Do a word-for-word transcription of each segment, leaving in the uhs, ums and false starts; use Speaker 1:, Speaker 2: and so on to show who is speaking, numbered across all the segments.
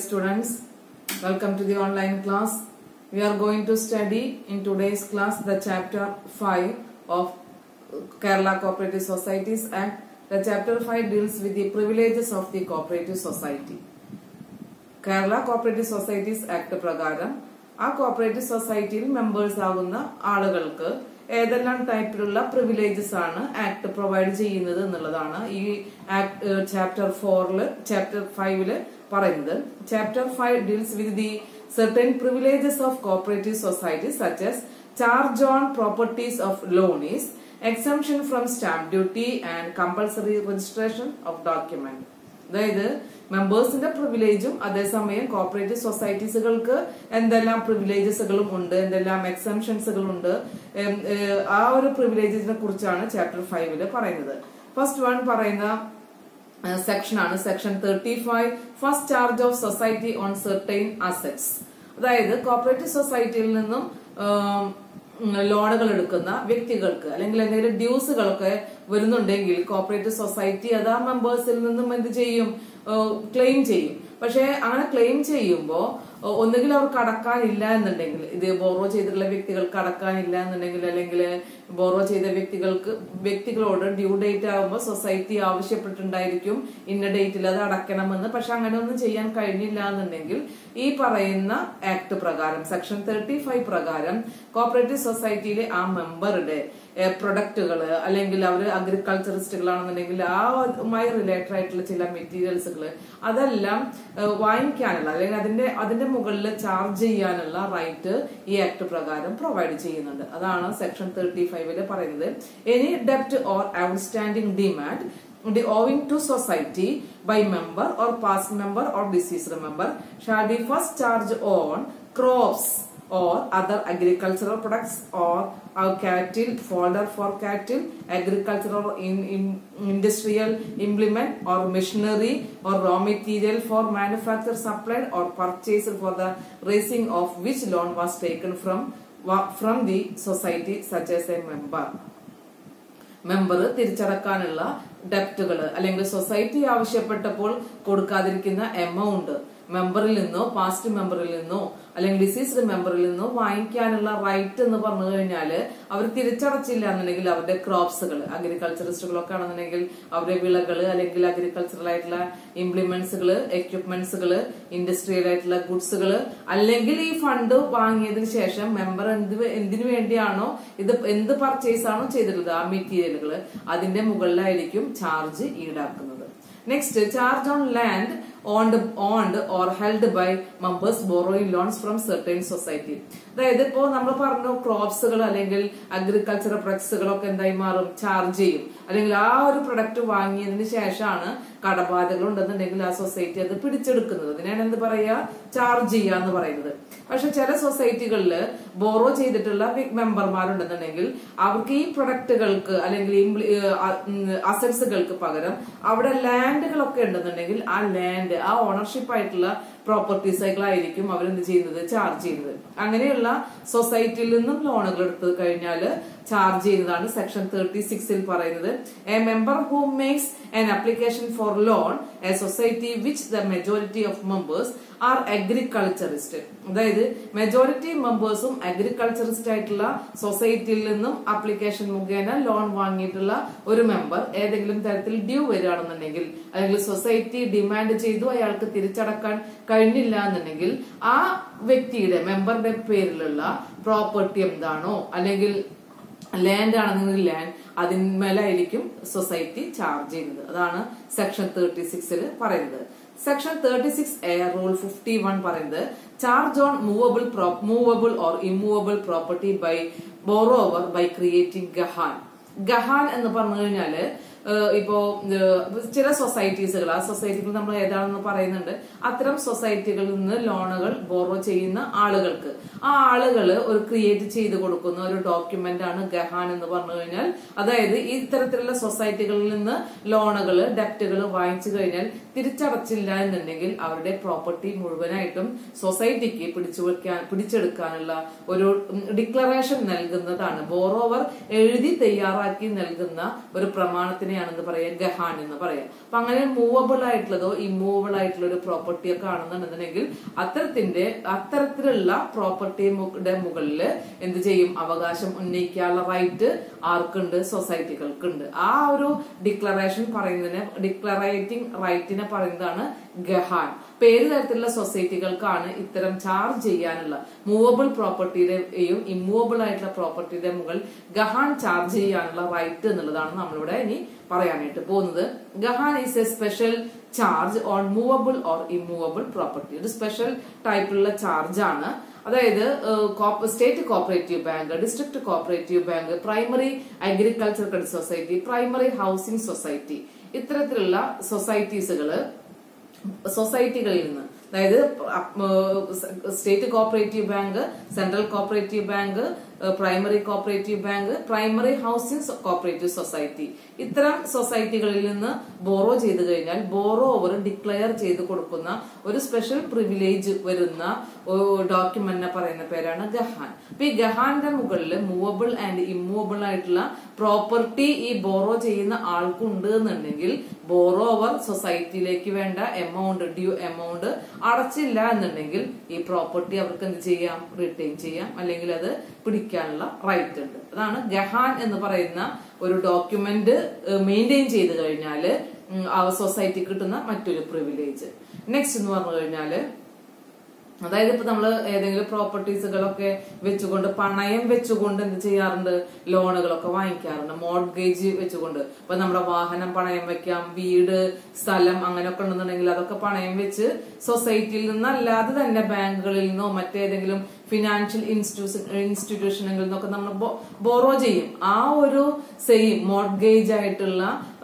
Speaker 1: students, welcome to the online class. We are going to study in today's class the chapter five of Kerala Cooperative Societies Act. The chapter five deals with the privileges of the cooperative society. Kerala Cooperative Societies Act പ്രകാരം ആ cooperative സൊസൈറ്റിയിൽ members ആകുന്ന ആളുകൾക്ക് ഏതെല്ലാം ടൈപ്പിലുള്ള privileges ആണ് act provide ചെയ്യുന്നത് എന്നുള്ളതാണ് ഈ ആക്ട് ചാപ്റ്റർ ഫോറില് ചാപ്റ്റർ ഫൈവില് പറയുന്നത്. Chapter five deals with the certain privileges of cooperative societies such as charge on properties of loanees, exemption from stamp duty and compulsory registration of document. അതായത് മെമ്പേഴ്സിന്റെ പ്രിവിലേജും അതേസമയം cooperative സൊസൈറ്റീസുകൾക്ക് എന്തെല്ലാം പ്രിവിലേജസുകളും ഉണ്ട്, എന്തെല്ലാം എക്സംഷൻസുകളും ഉണ്ട്, ആ ഒരു പ്രിവിലേജസിനെ കുറിച്ചാണ് ചാപ്റ്റർ ഫൈവില് പറയുന്നത്. ഫസ്റ്റ് വൺ പറയുന്ന സെക്ഷൻ ആണ് section thirty five first charge of society on certain assets. അതായത് കോപ്പറേറ്റീവ് സൊസൈറ്റിയിൽ നിന്നും ലോണുകൾ എടുക്കുന്ന വ്യക്തികൾക്ക് അല്ലെങ്കിൽ എന്തെങ്കിലും ഡ്യൂസുകളൊക്കെ വരുന്നുണ്ടെങ്കിൽ കോപ്പറേറ്റീവ് സൊസൈറ്റി അത് ആ മെമ്പേഴ്സിൽ നിന്നും എന്ത് ചെയ്യും, ക്ലെയിം ചെയ്യും. പക്ഷെ അങ്ങനെ ക്ലെയിം ചെയ്യുമ്പോൾ ഒന്നുകിൽ അവർക്ക് അടക്കാനില്ല എന്നുണ്ടെങ്കിൽ, ഇത് ബോറോ ചെയ്തിട്ടുള്ള വ്യക്തികൾക്ക് അടക്കാനില്ല എന്നുണ്ടെങ്കിൽ, അല്ലെങ്കിൽ ബോറോ ചെയ്ത വ്യക്തികൾക്ക് വ്യക്തികളോട് ഡ്യൂ ഡേറ്റ് ആകുമ്പോൾ സൊസൈറ്റി ആവശ്യപ്പെട്ടിട്ടുണ്ടായിരിക്കും ഇന്ന ഡേറ്റിൽ അത് അടയ്ക്കണമെന്ന്. പക്ഷെ അങ്ങനെ ഒന്നും ചെയ്യാൻ കഴിഞ്ഞില്ല എന്നുണ്ടെങ്കിൽ ഈ പറയുന്ന ആക്ട് പ്രകാരം സെക്ഷൻ തേർട്ടി ഫൈവ് പ്രകാരം കോപ്പറേറ്റീവ് സൊസൈറ്റിയിലെ ആ മെമ്പറുടെ പ്രൊഡക്റ്റുകൾ അല്ലെങ്കിൽ അവർ അഗ്രികൾച്ചറിസ്റ്റുകളാണെന്നുണ്ടെങ്കിൽ ആമായി റിലേറ്റഡ് ആയിട്ടുള്ള ചില മെറ്റീരിയൽസുകൾ അതെല്ലാം വാങ്ങിക്കാനുള്ള അല്ലെങ്കിൽ അതിന്റെ അതിന്റെ മുകളിൽ ചാർജ് ചെയ്യാനുള്ള റൈറ്റ് ഈ ആക്ട് പ്രകാരം പ്രൊവൈഡ് ചെയ്യുന്നുണ്ട്. അതാണ് സെക്ഷൻ തേർട്ടി ഫൈവില് പറയുന്നത്. എനി ഡെപ്റ്റ് or outstanding demand owing to society by member or past member or deceased member shall be first charged on crops or other agricultural products or our cattle, fodder for cattle, agricultural in, in industrial implement or machinery or raw material for manufacture supplied or purchased for the raising of which loan was taken from from the society such as a member. Member തിരിച്ചടക്കാനുള്ള ഡെപ്റ്റുകൾ അല്ലെങ്കിൽ society ആവശ്യപ്പെട്ടപ്പോൾ കൊടുക്കാതിരിക്കുന്ന amount മെമ്പറിൽ നിന്നോ past മെമ്പറിൽ നിന്നോ അല്ലെങ്കിൽ diseased മെമ്പറിൽ നിന്നോ വാങ്ങിക്കാനുള്ള right എന്ന് പറഞ്ഞു കഴിഞ്ഞാല് അവർ തിരിച്ചടച്ചില്ല എന്നുണ്ടെങ്കിൽ അവരുടെ ക്രോപ്സുകൾ, അഗ്രികൾച്ചറിസ്റ്റുകളൊക്കെ ആണെന്നുണ്ടെങ്കിൽ അവരുടെ വിളകള് അല്ലെങ്കിൽ അഗ്രികൾച്ചറൽ ആയിട്ടുള്ള ഇംപ്ലിമെന്റ്സുകള്, എക്യുപ്മെന്റ്സുകള്, ഇൻഡസ്ട്രിയൽ ആയിട്ടുള്ള ഗുഡ്സുകള്, അല്ലെങ്കിൽ ഈ ഫണ്ട് വാങ്ങിയതിനു ശേഷം മെമ്പർ എന്ത് എന്തിനു വേണ്ടിയാണോ ഇത് എന്ത് പർച്ചേസ് ആണോ ചെയ്തിട്ടുള്ളത് ആ മെറ്റീരിയലുകള് അതിന്റെ മുകളിലായിരിക്കും ചാർജ് ഈടാക്കുന്നത്. Next, charge on land owned owned or held by members borrowing loans from certain society. അതായത് ഇപ്പോ നമ്മൾ പറഞ്ഞു ക്രോപ്സുകൾ അല്ലെങ്കിൽ അഗ്രികൾച്ചറൽ പ്രൊഡക്ട്സുകളൊക്കെ എന്തായി മാറും, ചാർജ് ചെയ്യും. അല്ലെങ്കിൽ ആ ഒരു പ്രൊഡക്റ്റ് വാങ്ങിയതിന് ശേഷമാണ് കടബാധകൾ ഉണ്ടെന്നുണ്ടെങ്കിൽ ആ സൊസൈറ്റി അത് പിടിച്ചെടുക്കുന്നത്. അതിനാണ് എന്ത് പറയാ, ചാർജ് ചെയ്യുക എന്ന് പറയുന്നത്. പക്ഷെ ചില സൊസൈറ്റികളിൽ ബോറോ ചെയ്തിട്ടുള്ള മെമ്പർമാരുണ്ടെന്നുണ്ടെങ്കിൽ അവർക്ക് ഈ പ്രൊഡക്റ്റുകൾക്ക് അല്ലെങ്കിൽ അസറ്റ്സുകൾക്ക് പകരം അവിടെ ലാൻഡുകളൊക്കെ ഉണ്ടെന്നുണ്ടെങ്കിൽ ആ ലാൻഡ് ആ ഓണർഷിപ്പ് ആയിട്ടുള്ള പ്രോപ്പർട്ടീസുകളായിരിക്കും അവരെന്ത് ചെയ്യുന്നത്, ചാർജ് ചെയ്യുന്നത്. അങ്ങനെയുള്ള സൊസൈറ്റിയിൽ നിന്നും ലോണുകൾ എടുത്തു കഴിഞ്ഞാൽ ചാർജ് ചെയ്യുന്നതാണ് സെക്ഷൻ തേർട്ടി സിക്സിൽ പറയുന്നത്. A member who makes an application for loan a society which the majority of members are agriculturist. അതായത് മെജോറിറ്റി മെമ്പേഴ്സും അഗ്രികൾച്ചറിസ്റ്റ് ആയിട്ടുള്ള സൊസൈറ്റിയിൽ നിന്നും ആപ്ലിക്കേഷൻ മുഖേന ലോൺ വാങ്ങിയിട്ടുള്ള ഒരു മെമ്പർ ഏതെങ്കിലും തരത്തിൽ ഡ്യൂ വരികയാണെന്നുണ്ടെങ്കിൽ അല്ലെങ്കിൽ സൊസൈറ്റി ഡിമാൻഡ് ചെയ്തു അയാൾക്ക് തിരിച്ചടക്കാൻ കഴിഞ്ഞില്ല എന്നുണ്ടെങ്കിൽ ആ വ്യക്തിയുടെ മെമ്പറുടെ പേരിലുള്ള പ്രോപ്പർട്ടി എന്താണോ അല്ലെങ്കിൽ ലാൻഡ് ആണെന്നെങ്കിൽ ലാൻഡ് അതിന്മേലായിരിക്കും സൊസൈറ്റി ചാർജ് ചെയ്യുന്നത്. അതാണ് സെക്ഷൻ തേർട്ടി സിക്സിൽ പറയുന്നത്. Section thirty six A rule fifty one പറയുന്നത് charge on movable movable or immovable property by borrower by creating gahan. Gahan എന്ന് പറഞ്ഞു കഴിഞ്ഞാല് ഇപ്പോ ചില സൊസൈറ്റീസുകൾ, ആ സൊസൈറ്റികൾ നമ്മൾ ഏതാണെന്ന് പറയുന്നുണ്ട്, അത്തരം സൊസൈറ്റികളിൽ നിന്ന് ലോണുകൾ ബോറോ ചെയ്യുന്ന ആളുകൾക്ക് ആ ആളുകൾ ഒരു ക്രിയേറ്റ് ചെയ്ത് കൊടുക്കുന്ന ഒരു ഡോക്യുമെന്റ് ആണ് ഗഹാൻ എന്ന് പറഞ്ഞു കഴിഞ്ഞാൽ. അതായത് ഈ ഇത്തരത്തിലുള്ള സൊസൈറ്റികളിൽ നിന്ന് ലോണുകൾ ഡെപ്റ്റുകൾ വാങ്ങിച്ചു കഴിഞ്ഞാൽ തിരിച്ചടച്ചില്ല എന്നുണ്ടെങ്കിൽ അവരുടെ പ്രോപ്പർട്ടി മുഴുവനായിട്ടും സൊസൈറ്റിക്ക് പിടിച്ചു വെക്കാൻ പിടിച്ചെടുക്കാനുള്ള ഒരു ഡിക്ലറേഷൻ നൽകുന്നതാണ്. ബോറോവർ എഴുതി തയ്യാറാക്കി നൽകുന്ന ഒരു പ്രമാണത്തിനെ അതിനെയാണെന്ന് പറയാ ഗഹാൻ എന്ന് പറയാം. അപ്പൊ അങ്ങനെ മൂവബിൾ ആയിട്ടുള്ളതോ ഇമ്മൂവബിൾ ആയിട്ടുള്ള ഒരു പ്രോപ്പർട്ടിയെ കാണുന്നുണ്ടെന്നുണ്ടെങ്കിൽ അത്തരത്തിന്റെ അത്തരത്തിലുള്ള പ്രോപ്പർട്ടിയുടെ മുകളിൽ എന്ത് ചെയ്യും, അവകാശം ഉന്നയിക്കാനുള്ള റൈറ്റ് ആർക്കുണ്ട്, സൊസൈറ്റികൾക്കുണ്ട്. ആ ഒരു ഡിക്ലറേഷൻ പറയുന്നതിനെ ഡിക്ലറേറ്റിംഗ് റൈറ്റിനെ പറയുന്നതാണ് ഗഹാൻ. പേര് തരത്തിലുള്ള സൊസൈറ്റികൾക്കാണ് ഇത്തരം ചാർജ് ചെയ്യാനുള്ള മൂവബിൾ പ്രോപ്പർട്ടിയുടെയും ഇമ്മൂവബിൾ ആയിട്ടുള്ള പ്രോപ്പർട്ടിയുടെ മുകളിൽ ഗഹാൻ ചാർജ് ചെയ്യാനുള്ള റൈറ്റ് എന്നുള്ളതാണ് നമ്മളിവിടെ ഇനി പറയാനായിട്ട് പോകുന്നത്. Gahan is a special charge on movable or immovable property. ഒരു സ്പെഷ്യൽ ടൈപ്പിലുള്ള ചാർജ് ആണ്. അതായത് state cooperative bank, district cooperative bank, primary agriculture credit society, primary housing society, ഇത്തരത്തിലുള്ള സൊസൈറ്റീസുകള് സൊസൈറ്റികളിൽ നിന്ന്, അതായത് state cooperative bank, central cooperative bank, primary cooperative bank, primary housing cooperative society, ഇത്തരം സൊസൈറ്റികളിൽ നിന്ന് ബോറോ ചെയ്ത് കഴിഞ്ഞാൽ ബോറോ ഓവർ ഡിക്ലെയർ ചെയ്ത് കൊടുക്കുന്ന ഒരു സ്പെഷ്യൽ പ്രിവിലേജ് വരുന്ന ഡോക്യുമെന്റിനെ പറയുന്ന പേരാണ് ഗഹാൻ. അപ്പൊ ഈ ഗഹാന്റെ മുകളിൽ മൂവബിൾ ആൻഡ് ഇമ്മൂവബിൾ ആയിട്ടുള്ള പ്രോപ്പർട്ടി ഈ ബോറോ ചെയ്യുന്ന ആൾക്കുണ്ട് എന്നുണ്ടെങ്കിൽ ബോറോ ഓവർ സൊസൈറ്റിയിലേക്ക് വേണ്ട എമൗണ്ട് ഡ്യൂ എമൗണ്ട് അടച്ചില്ല എന്നുണ്ടെങ്കിൽ ഈ പ്രോപ്പർട്ടി അവർക്ക് എന്ത് ചെയ്യാം, റിട്ടേൺ ചെയ്യാം, അല്ലെങ്കിൽ അത് പിടിക്കാനുള്ള റൈറ്റ് ഉണ്ട്. അതാണ് ഗഹാൻ എന്ന് പറയുന്ന ഒരു ഡോക്യുമെന്റ് മെയിൻറ്റെയിൻ ചെയ്ത് കഴിഞ്ഞാല് ആ സൊസൈറ്റി കിട്ടുന്ന മറ്റൊരു പ്രിവിലേജ്. നെക്സ്റ്റ് എന്ന് പറഞ്ഞു കഴിഞ്ഞാല്, അതായത് ഇപ്പൊ നമ്മള് ഏതെങ്കിലും പ്രോപ്പർട്ടീസുകളൊക്കെ വെച്ചുകൊണ്ട് പണയം വെച്ചുകൊണ്ട് എന്ത് ചെയ്യാറുണ്ട്, ലോണുകളൊക്കെ വാങ്ങിക്കാറുണ്ട്. മോർഗേജ് വെച്ചുകൊണ്ട് ഇപ്പൊ നമ്മുടെ വാഹനം പണയം വെക്കാം, വീട്, സ്ഥലം അങ്ങനെയൊക്കെ ഉണ്ടെന്നുണ്ടെങ്കിൽ അതൊക്കെ പണയം വെച്ച് സൊസൈറ്റിയിൽ നിന്നല്ലാതെ തന്നെ ബാങ്കുകളിൽ നിന്നോ മറ്റേതെങ്കിലും ഫിനാൻഷ്യൽ ഇൻസ്റ്റിറ്റ്യൂഷൻ ഇൻസ്റ്റിറ്റ്യൂഷനുകളിൽ നിന്നൊക്കെ നമ്മൾ ബോറോ ചെയ്യും. ആ ഒരു സെയിം മോർഗേജ് ആയിട്ടുള്ള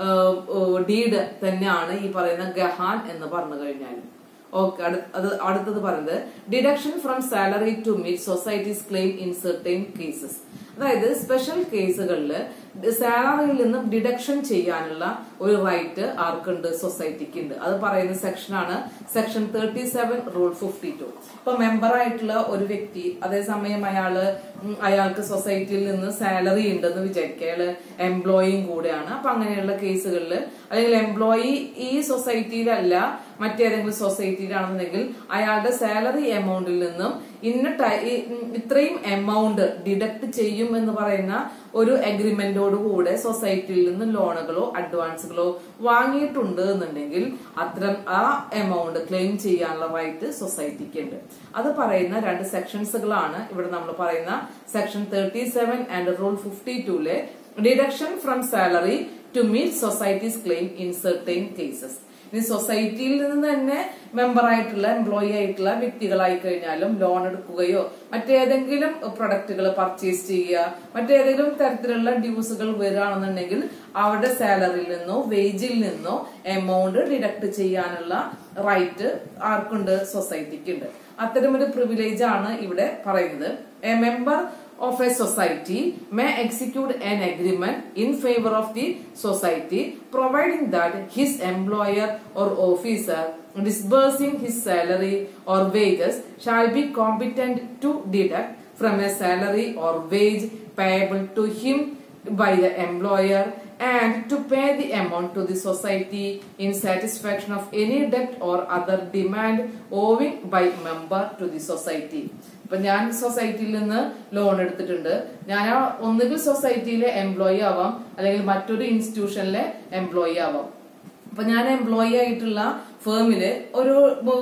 Speaker 1: ഡീഡ് തന്നെയാണ് ഈ പറയുന്ന ഗഹാൻ എന്ന് പറഞ്ഞു കഴിഞ്ഞാൽ. ഓക്കെ, അത് അടുത്തത് പറയുന്നത് deduction from salary to meet societies claim in certain cases. അതായത് സ്പെഷ്യൽ കേസുകളിൽ സാലറിയിൽ നിന്നും ഡിഡക്ഷൻ ചെയ്യാനുള്ള ഒരു റൈറ്റ് ആർക്കുണ്ട്, സൊസൈറ്റിക്ക് ഉണ്ട്. അത് പറയുന്ന സെക്ഷനാണ് section thirty seven rule fifty two. ഇപ്പൊ മെമ്പർ ആയിട്ടുള്ള ഒരു വ്യക്തി അതേസമയം അയാള് അയാൾക്ക് സൊസൈറ്റിയിൽ നിന്ന് സാലറി ഉണ്ടെന്ന് വിചാരിക്കുക, അയാള് എംപ്ലോയിയും കൂടെയാണ്. അപ്പൊ അങ്ങനെയുള്ള കേസുകളിൽ അല്ലെങ്കിൽ എംപ്ലോയി ഈ സൊസൈറ്റിയിലല്ല മറ്റേതെങ്കിലും സൊസൈറ്റിയിലാണെന്നുണ്ടെങ്കിൽ അയാളുടെ സാലറി എമൗണ്ടിൽ നിന്നും ഇന്ന ഇത്രയും എമൗണ്ട് ഡിഡക്ട് ചെയ്യും എന്ന് പറയുന്ന ഒരു അഗ്രിമെന്റോട് കൂടെ സൊസൈറ്റിയിൽ നിന്ന് ലോണുകളോ അഡ്വാൻസുകളോ വാങ്ങിയിട്ടുണ്ട് എന്നുണ്ടെങ്കിൽ അത്തരം ആ എമൗണ്ട് ക്ലെയിം ചെയ്യാനുള്ള റൈറ്റ് സൊസൈറ്റിക്ക് ഉണ്ട്. അത് പറയുന്ന രണ്ട് സെക്ഷൻസുകളാണ് ഇവിടെ നമ്മൾ പറയുന്ന section thirty seven and rule fifty ടൂലെ deduction from salary to meet societies claim in certain cases. ഇനി സൊസൈറ്റിയിൽ നിന്ന് തന്നെ മെമ്പർ ആയിട്ടുള്ള എംപ്ലോയി ആയിട്ടുള്ള വ്യക്തികളായി കഴിഞ്ഞാലും ലോൺ എടുക്കുകയോ മറ്റേതെങ്കിലും പ്രൊഡക്റ്റുകൾ പർച്ചേസ് ചെയ്യുക, മറ്റേതെങ്കിലും തരത്തിലുള്ള ഡ്യൂസുകൾ വരികയാണെന്നുണ്ടെങ്കിൽ അവരുടെ സാലറിയിൽ നിന്നോ വേജിൽ നിന്നോ എമൗണ്ട് ഡിഡക്ട് ചെയ്യാനുള്ള റൈറ്റ് ആർക്കുണ്ട്, സൊസൈറ്റിക്ക് ഉണ്ട്. അത്തരമൊരു പ്രിവിലേജ് ആണ് ഇവിടെ പറയുന്നത്. A member of a society may execute an agreement in favor of the society providing that his employer or officer disbursing his salary or wages shall be competent to deduct from a salary or wage payable to him by the employer and to pay the amount to the society in satisfaction of any debt or other demand owing by member to the society. ഇപ്പൊ ഞാൻ സൊസൈറ്റിയിൽ നിന്ന് loan എടുത്തിട്ടുണ്ട്, ഞാൻ ഒന്നുകിൽ സൊസൈറ്റിയിലെ employee ആവാം അല്ലെങ്കിൽ മറ്റൊരു ഇൻസ്റ്റിറ്റ്യൂഷനിലെ എംപ്ലോയി ആവാം. അപ്പൊ ഞാൻ എംപ്ലോയി ആയിട്ടുള്ള ഫേമില് ഒരു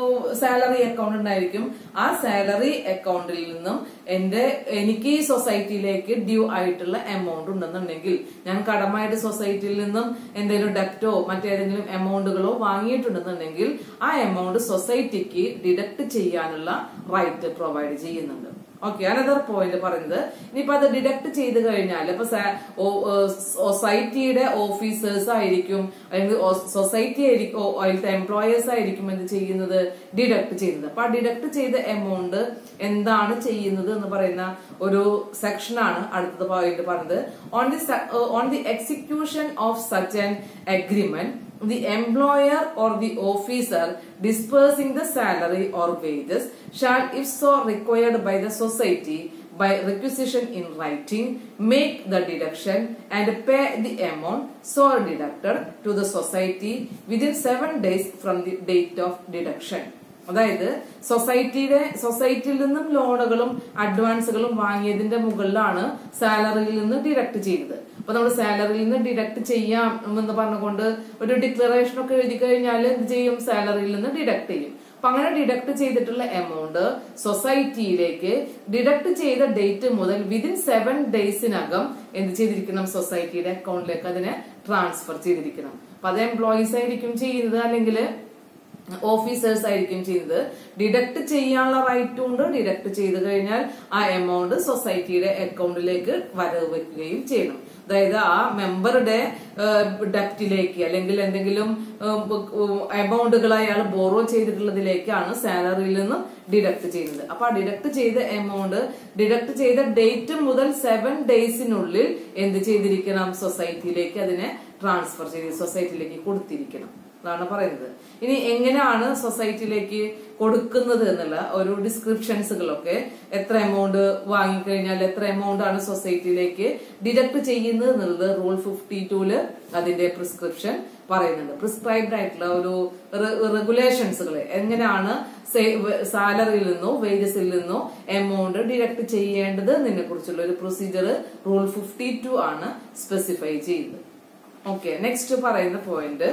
Speaker 1: സാലറി അക്കൗണ്ട് ഉണ്ടായിരിക്കും. ആ സാലറി അക്കൗണ്ടിൽ നിന്നും എന്റെ എനിക്ക് ഈ സൊസൈറ്റിയിലേക്ക് ഡ്യൂ ആയിട്ടുള്ള എമൗണ്ട് ഉണ്ടെന്നുണ്ടെങ്കിൽ ഞാൻ കടമായിട്ട് സൊസൈറ്റിയിൽ നിന്നും എന്തെങ്കിലും ഡെപ്റ്റോ മറ്റേതെങ്കിലും എമൗണ്ടുകളോ വാങ്ങിയിട്ടുണ്ടെന്നുണ്ടെങ്കിൽ ആ എമൗണ്ട് സൊസൈറ്റിക്ക് ഡിഡക്ട് ചെയ്യാനുള്ള റൈറ്റ് പ്രൊവൈഡ് ചെയ്യുന്നുണ്ട്. ഓക്കെ, അനദർ പോയിന്റ് പറയുന്നത് ഇനിയിപ്പോ അത് ഡിഡക്ട് ചെയ്ത് കഴിഞ്ഞാൽ ഇപ്പൊ സൊസൈറ്റിയുടെ ഓഫീസേഴ്സ് ആയിരിക്കും അല്ലെങ്കിൽ സൊസൈറ്റി ആയിരിക്കും അതിലത്തെ എംപ്ലോയേഴ്സ് ആയിരിക്കും എന്ത് ചെയ്യുന്നത്, ഡിഡക്ട് ചെയ്യുന്നത്. അപ്പൊ ആ ഡിഡക്ട് ചെയ്ത എമൗണ്ട് എന്താണ് ചെയ്യുന്നത് എന്ന് പറയുന്ന ഒരു സെക്ഷനാണ് അടുത്ത പോയിന്റ് പറയുന്നത്. On the on the execution of such an agreement the employer or the officer disbursing the salary or wages shall, if so required by the society, by requisition in writing, make the deduction and pay the amount so deducted to the society within seven days from the date of deduction. അതായത് സൊസൈറ്റിയുടെ സൊസൈറ്റിയിൽ നിന്നും ലോണുകളും അഡ്വാൻസുകളും വാങ്ങിയതിന്റെ മുകളിലാണ് സാലറിയിൽ നിന്ന് deduct ചെയ്തത്. അപ്പൊ നമ്മൾ സാലറിയിൽ നിന്ന് ഡിഡക്ട് ചെയ്യാം എന്ന് പറഞ്ഞുകൊണ്ട് ഒരു ഡിക്ലറേഷൻ ഒക്കെ എഴുതി കഴിഞ്ഞാൽ എന്ത് ചെയ്യും? സാലറിയിൽ നിന്ന് ഡിഡക്ട് ചെയ്യും. അപ്പൊ അങ്ങനെ ഡിഡക്ട് ചെയ്തിട്ടുള്ള എമൗണ്ട് സൊസൈറ്റിയിലേക്ക് ഡിഡക്ട് ചെയ്ത ഡേറ്റ് മുതൽ വിതിൻ സെവൻ ഡേയ്സിനകം എന്ത് ചെയ്തിരിക്കണം? സൊസൈറ്റിയുടെ അക്കൗണ്ടിലേക്ക് അതിനെ ട്രാൻസ്ഫർ ചെയ്തിരിക്കണം. അപ്പൊ അത് എംപ്ലോയീസ് ആയിരിക്കും ചെയ്യുന്നത്, അല്ലെങ്കിൽ ഓഫീസേഴ്സ് ആയിരിക്കും ചെയ്യുന്നത്. ഡിഡക്ട് ചെയ്യാനുള്ള റൈറ്റും ഉണ്ട്. ഡിഡക്ട് ചെയ്ത് കഴിഞ്ഞാൽ ആ എമൗണ്ട് സൊസൈറ്റിയുടെ അക്കൗണ്ടിലേക്ക് വരവ് വെക്കുകയും ചെയ്യണം. അതായത് ആ മെമ്പറുടെ ഡെപ്റ്റിലേക്ക് അല്ലെങ്കിൽ എന്തെങ്കിലും എമൗണ്ടുകൾ അയാൾ ബോറോ ചെയ്തിട്ടുള്ളതിലേക്കാണ് സാലറിയിൽ നിന്ന് ഡിഡക്ട് ചെയ്യുന്നത്. അപ്പൊ ആ ഡിഡക്ട് ചെയ്ത എമൗണ്ട് ഡിഡക്ട് ചെയ്ത ഡേറ്റ് മുതൽ സെവൻ ഡേയ്സിനുള്ളിൽ എന്ത് ചെയ്തിരിക്കണം? സൊസൈറ്റിയിലേക്ക് അതിനെ ട്രാൻസ്ഫർ ചെയ്ത് സൊസൈറ്റിയിലേക്ക് കൊടുത്തിരിക്കണം. അതാണ് പറയുന്നത്. ഇനി എങ്ങനെയാണ് സൊസൈറ്റിയിലേക്ക് കൊടുക്കുന്നത് എന്നുള്ള ഒരു ഡിസ്ക്രിപ്ഷൻസുകളൊക്കെ, എത്ര എമൗണ്ട് വാങ്ങിക്കഴിഞ്ഞാൽ എത്ര എമൗണ്ട് ആണ് സൊസൈറ്റിയിലേക്ക് ഡിഡക്ട് ചെയ്യുന്നത് എന്നുള്ളത് റൂൾ ഫിഫ്റ്റി ടൂല് അതിന്റെ പ്രിസ്ക്രിപ്ഷൻ പറയുന്നുണ്ട്. പ്രിസ്ക്രൈബ്ഡ് ആയിട്ടുള്ള ഒരു റെഗുലേഷൻസുകൾ എങ്ങനെയാണ് സാലറിയിൽ നിന്നോ വേജസിൽ നിന്നോ എമൗണ്ട് ഡിഡക്ട് ചെയ്യേണ്ടത് എന്നതിനെ കുറിച്ചുള്ള ഒരു പ്രൊസീജിയർ റൂൾ ഫിഫ്റ്റി ടു ആണ് സ്പെസിഫൈ ചെയ്യുന്നത്. ഓക്കെ, നെക്സ്റ്റ് പറയുന്ന point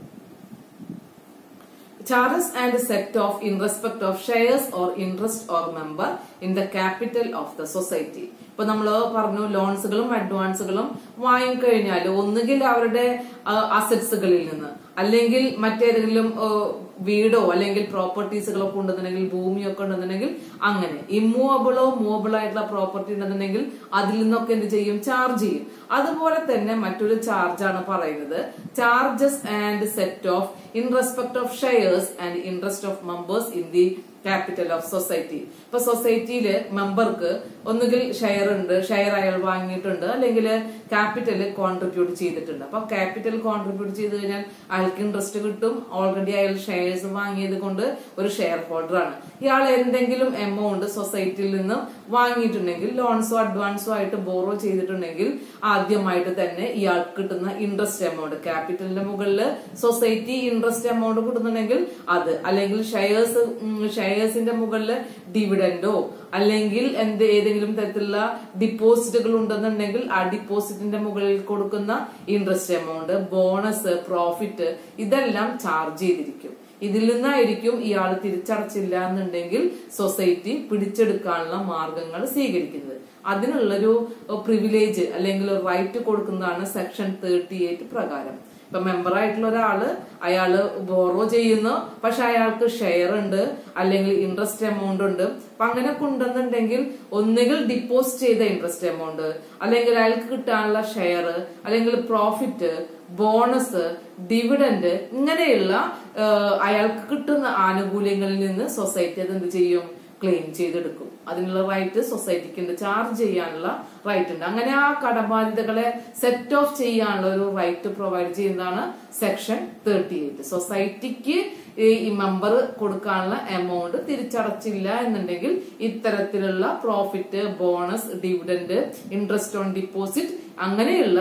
Speaker 1: charges and set off in respect of shares or interest or member in the capital of the society. ഇപ്പൊ നമ്മള് പറഞ്ഞു ലോൺസുകളും അഡ്വാൻസുകളും വാങ്ങിക്കഴിഞ്ഞാൽ ഒന്നുകിൽ അവരുടെ അസറ്റ്സുകളിൽ നിന്ന് അല്ലെങ്കിൽ മറ്റേതെങ്കിലും വീടോ അല്ലെങ്കിൽ പ്രോപ്പർട്ടീസുകളോ ഉണ്ടെന്നുണ്ടെങ്കിൽ ഭൂമിയൊക്കെ ഉണ്ടെന്നുണ്ടെങ്കിൽ അങ്ങനെ ഇമ്മൂവബിളോ മൂവബിളോ ആയിട്ടുള്ള പ്രോപ്പർട്ടി ഉണ്ടെന്നുണ്ടെങ്കിൽ അതിൽ നിന്നൊക്കെ എന്ത് ചെയ്യും? ചാർജ് ചെയ്യും. അതുപോലെ തന്നെ മറ്റൊരു ചാർജാണ് പറയുന്നത് charges and set off in respect of shares and interest of members in the capital of society. ഇപ്പൊ സൊസൈറ്റിയില് മെമ്പർക്ക് ഒന്നുകിൽ ഷെയർ ഉണ്ട്, ഷെയർ അയാൾ വാങ്ങിയിട്ടുണ്ട്, അല്ലെങ്കിൽ ക്യാപിറ്റൽ കോൺട്രിബ്യൂട്ട് ചെയ്തിട്ടുണ്ട്. അപ്പൊ ക്യാപിറ്റൽ കോൺട്രിബ്യൂട്ട് ചെയ്ത് കഴിഞ്ഞാൽ അയാൾക്ക് ഇൻട്രസ്റ്റ് കിട്ടും. ഓൾറെഡി അയാൾ ഷെയർസ് വാങ്ങിയത് കൊണ്ട് ഒരു ഷെയർ ഹോൾഡർ ആണ്. ഇയാൾ എന്തെങ്കിലും എമൗണ്ട് സൊസൈറ്റിയിൽ നിന്നും വാങ്ങിയിട്ടുണ്ടെങ്കിൽ, ലോൺസോ അഡ്വാൻസോ ആയിട്ട് ബോറോ ചെയ്തിട്ടുണ്ടെങ്കിൽ ആദ്യമായിട്ട് തന്നെ ഇയാൾക്ക് കിട്ടുന്ന ഇൻട്രസ്റ്റ് എമൗണ്ട്, ക്യാപിറ്റലിന്റെ മുകളിൽ സൊസൈറ്റി ഇൻട്രസ്റ്റ് എമൗണ്ട് കിട്ടുന്നുണ്ടെങ്കിൽ അത്, അല്ലെങ്കിൽ ഷെയർസ് ഷെയർസിന്റെ മുകളിൽ ഡിവിഡൻഡോ അല്ലെങ്കിൽ എന്ത് ഏതെങ്കിലും തരത്തിലുള്ള ഡിപ്പോസിറ്റുകൾ ഉണ്ടെന്നുണ്ടെങ്കിൽ ആ ഡിപ്പോസിറ്റിന്റെ മുകളിൽ കൊടുക്കുന്ന ഇൻട്രസ്റ്റ് എമൗണ്ട്, ബോണസ്, പ്രോഫിറ്റ് ഇതെല്ലാം ചാർജ് ചെയ്തിരിക്കും. ഇതിൽ നിന്നായിരിക്കും ഇയാൾ തിരിച്ചടച്ചില്ല എന്നുണ്ടെങ്കിൽ സൊസൈറ്റി പിടിച്ചെടുക്കാനുള്ള മാർഗങ്ങൾ സ്വീകരിക്കുന്നത്. അതിനുള്ളൊരു പ്രിവിലേജ് അല്ലെങ്കിൽ റൈറ്റ് കൊടുക്കുന്നതാണ് സെക്ഷൻ തേർട്ടി എയ്റ്റ് പ്രകാരം. ഇപ്പൊ മെമ്പർ ആയിട്ടുള്ള ഒരാള് അയാള് ബോറോ ചെയ്യുന്നു, പക്ഷെ അയാൾക്ക് ഷെയർ ഉണ്ട് അല്ലെങ്കിൽ ഇൻട്രസ്റ്റ് എമൗണ്ട് ഉണ്ട്. അപ്പൊ അങ്ങനെയൊക്കെ ഉണ്ടെന്നുണ്ടെങ്കിൽ ഒന്നുകിൽ ഡിപ്പോസിറ്റ് ചെയ്ത ഇൻട്രസ്റ്റ് എമൗണ്ട്, അല്ലെങ്കിൽ അയാൾക്ക് കിട്ടാനുള്ള ഷെയർ, അല്ലെങ്കിൽ പ്രോഫിറ്റ്, ബോണസ്, ഡിവിഡന്റ്, ഇങ്ങനെയുള്ള അയാൾക്ക് കിട്ടുന്ന ആനുകൂല്യങ്ങളിൽ നിന്ന് സൊസൈറ്റി അത് എന്ത് ചെയ്യും? ക്ലെയിം ചെയ്തെടുക്കും. അതിനുള്ള റൈറ്റ് സൊസൈറ്റിക്ക് ഉണ്ട്, ചാർജ് ചെയ്യാനുള്ള റൈറ്റ് ഉണ്ട്. അങ്ങനെ ആ കടബാധ്യതകളെ സെറ്റ് ഓഫ് ചെയ്യാനുള്ള ഒരു റൈറ്റ് പ്രൊവൈഡ് ചെയ്യുന്നതാണ് സെക്ഷൻ തേർട്ടി എയ്റ്റ്. സൊസൈറ്റിക്ക് ഈ മെമ്പർ കൊടുക്കാനുള്ള എമൗണ്ട് തിരിച്ചടച്ചില്ല എന്നുണ്ടെങ്കിൽ ഇത്തരത്തിലുള്ള profit, bonus, dividend, interest on deposit അങ്ങനെയുള്ള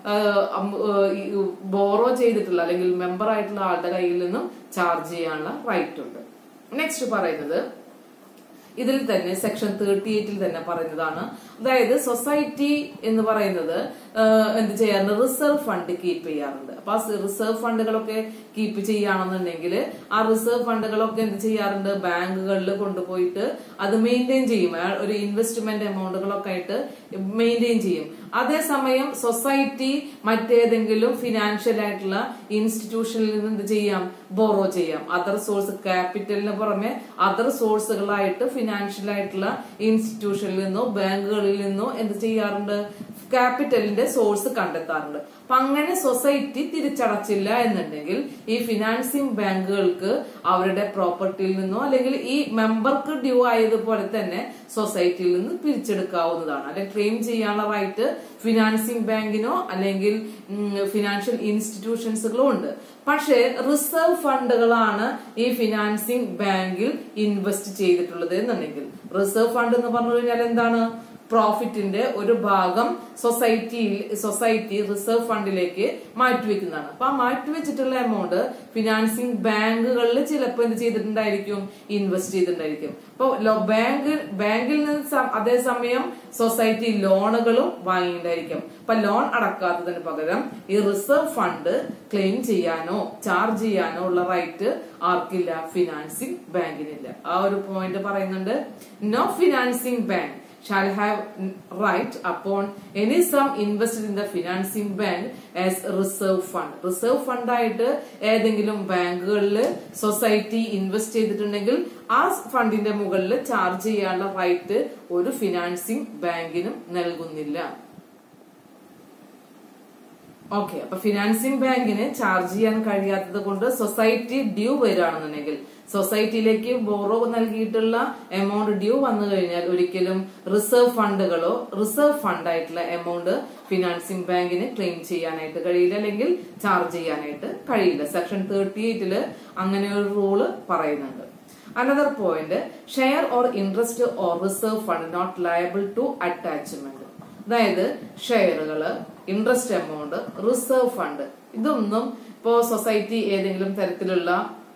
Speaker 1: ബോറോ ചെയ്തിട്ടുള്ള അല്ലെങ്കിൽ മെമ്പർ ആയിട്ടുള്ള ആളുടെ കയ്യിൽ നിന്നും ചാർജ് ചെയ്യാനുള്ള റൈറ്റ് ഉണ്ട്. നെക്സ്റ്റ് പറയുന്നത് ഇതിൽ തന്നെ സെക്ഷൻ തേർട്ടി എയ്റ്റിൽ തന്നെ പറയുന്നതാണ്. അതായത് സൊസൈറ്റി എന്ന് പറയുന്നത് എന്ത് ചെയ്യാറുണ്ട്? റിസർവ് ഫണ്ട് കീപ്പ് ചെയ്യാറുണ്ട്. അപ്പൊ ആ റിസർവ് ഫണ്ടുകളൊക്കെ കീപ്പ് ചെയ്യുകയാണെന്നുണ്ടെങ്കിൽ ആ റിസർവ് ഫണ്ടുകളൊക്കെ എന്ത് ചെയ്യാറുണ്ട്? ബാങ്കുകളിൽ കൊണ്ടുപോയിട്ട് അത് മെയിൻറ്റെയിൻ ചെയ്യും. ഒരു ഇൻവെസ്റ്റ്മെന്റ് എമൗണ്ടുകളൊക്കെ ആയിട്ട് മെയിൻറ്റെയിൻ ചെയ്യും. അതേസമയം സൊസൈറ്റി മറ്റേതെങ്കിലും ഫിനാൻഷ്യൽ ആയിട്ടുള്ള ഇൻസ്റ്റിറ്റ്യൂഷനിൽ നിന്ന് എന്ത് ചെയ്യാം? ബോറോ ചെയ്യാം. അതർ സോഴ്സ്, ക്യാപിറ്റലിന് പുറമെ അതർ സോഴ്സുകളായിട്ട് ഫിനാൻഷ്യൽ ആയിട്ടുള്ള ഇൻസ്റ്റിറ്റ്യൂഷനിൽ നിന്നോ ബാങ്കുകളിൽ നിന്നോ എന്ത് ചെയ്യാറുണ്ട്? ക്യാപിറ്റലിന്റെ സോഴ്സ് കണ്ടെത്താറുണ്ട്. അപ്പൊ അങ്ങനെ സൊസൈറ്റി തിരിച്ചടച്ചില്ല എന്നുണ്ടെങ്കിൽ ഈ ഫിനാൻസിങ് ബാങ്കുകൾക്ക് അവരുടെ പ്രോപ്പർട്ടിയിൽ നിന്നോ അല്ലെങ്കിൽ ഈ മെമ്പർക്ക് ഡ്യൂ ആയതുപോലെ തന്നെ സൊസൈറ്റിയിൽ നിന്ന് പിരിച്ചെടുക്കാവുന്നതാണ്. അല്ലെങ്കിൽ ക്ലെയിം ചെയ്യാനുള്ള റൈറ്റ് ഫിനാൻസിങ് ബാങ്കിനോ അല്ലെങ്കിൽ ഫിനാൻഷ്യൽ ഇൻസ്റ്റിറ്റ്യൂഷൻസുകളോ ഉണ്ട്. പക്ഷേ റിസർവ് ഫണ്ടുകളാണ് ഈ ഫിനാൻസിങ് ബാങ്കിൽ ഇൻവെസ്റ്റ് ചെയ്തിട്ടുള്ളത് എന്നുണ്ടെങ്കിൽ, റിസർവ് ഫണ്ട് എന്ന് പറഞ്ഞു കഴിഞ്ഞാൽ എന്താണ്? പ്രോഫിറ്റിന്റെ ഒരു ഭാഗം സൊസൈറ്റിയിൽ സൊസൈറ്റി റിസർവ് ഫണ്ടിലേക്ക് മാറ്റിവെക്കുന്നതാണ്. അപ്പൊ ആ മാറ്റിവെച്ചിട്ടുള്ള എമൗണ്ട് ഫിനാൻസിങ് ബാങ്കുകളിൽ ചിലപ്പോൾ എന്ത് ചെയ്തിട്ടുണ്ടായിരിക്കും, ഇൻവെസ്റ്റ് ചെയ്തിട്ടുണ്ടായിരിക്കും. അപ്പൊ ബാങ്ക് ബാങ്കിൽ നിന്ന് അതേസമയം സൊസൈറ്റി ലോണുകളും വാങ്ങിയിട്ടുണ്ടായിരിക്കും. അപ്പൊ ലോൺ അടക്കാത്തതിന് പകരം ഈ റിസർവ് ഫണ്ട് ക്ലെയിം ചെയ്യാനോ ചാർജ് ചെയ്യാനോ ഉള്ള റൈറ്റ് ആർക്കില്ല, ഫിനാൻസിങ് ബാങ്കിനില്ല. ആ ഒരു പോയിന്റ് പറയുന്നുണ്ട്. No financing bank shall have right upon any sum invested in the financing bank as reserve fund. Reserve fund ആയിട്ട് ഏതെങ്കിലും ബാങ്കുകളിൽ സൊസൈറ്റി ഇൻവെസ്റ്റ് ചെയ്തിട്ടുണ്ടെങ്കിൽ ആ ഫണ്ടിന്റെ മുകളിൽ ചാർജ് ചെയ്യാനുള്ള റൈറ്റ് ഒരു ഫിനാൻസിങ് ബാങ്കിനും നൽകുന്നില്ല. ഓക്കെ, അപ്പൊ ഫിനാൻസിങ് ബാങ്കിന് ചാർജ് ചെയ്യാൻ കഴിയാത്തത് കൊണ്ട് സൊസൈറ്റി ഡ്യൂ വരികയാണെന്നുണ്ടെങ്കിൽ, സൊസൈറ്റിയിലേക്ക് ബോറോ നൽകിയിട്ടുള്ള എമൗണ്ട് ഡ്യൂ വന്നു കഴിഞ്ഞാൽ ഒരിക്കലും റിസർവ് ഫണ്ടുകളോ റിസർവ് ഫണ്ട് ആയിട്ടുള്ള എമൗണ്ട് ഫിനാൻസിങ് ബാങ്കിന് ക്ലെയിം ചെയ്യാനായിട്ട് കഴിയില്ല, അല്ലെങ്കിൽ ചാർജ് ചെയ്യാനായിട്ട് കഴിയില്ല. സെക്ഷൻ തേർട്ടി എയ്റ്റില് അങ്ങനെ ഒരു റൂള് പറയുന്നുണ്ട്. Another point, share or interest or reserve fund not liable to attachment. അതായത് ഷെയറുകള്, ഇൻട്രസ്റ്റ് എമൗണ്ട്, റിസർവ് ഫണ്ട് ഇതൊന്നും ഇപ്പോ സൊസൈറ്റി ഏതെങ്കിലും തരത്തിലുള്ള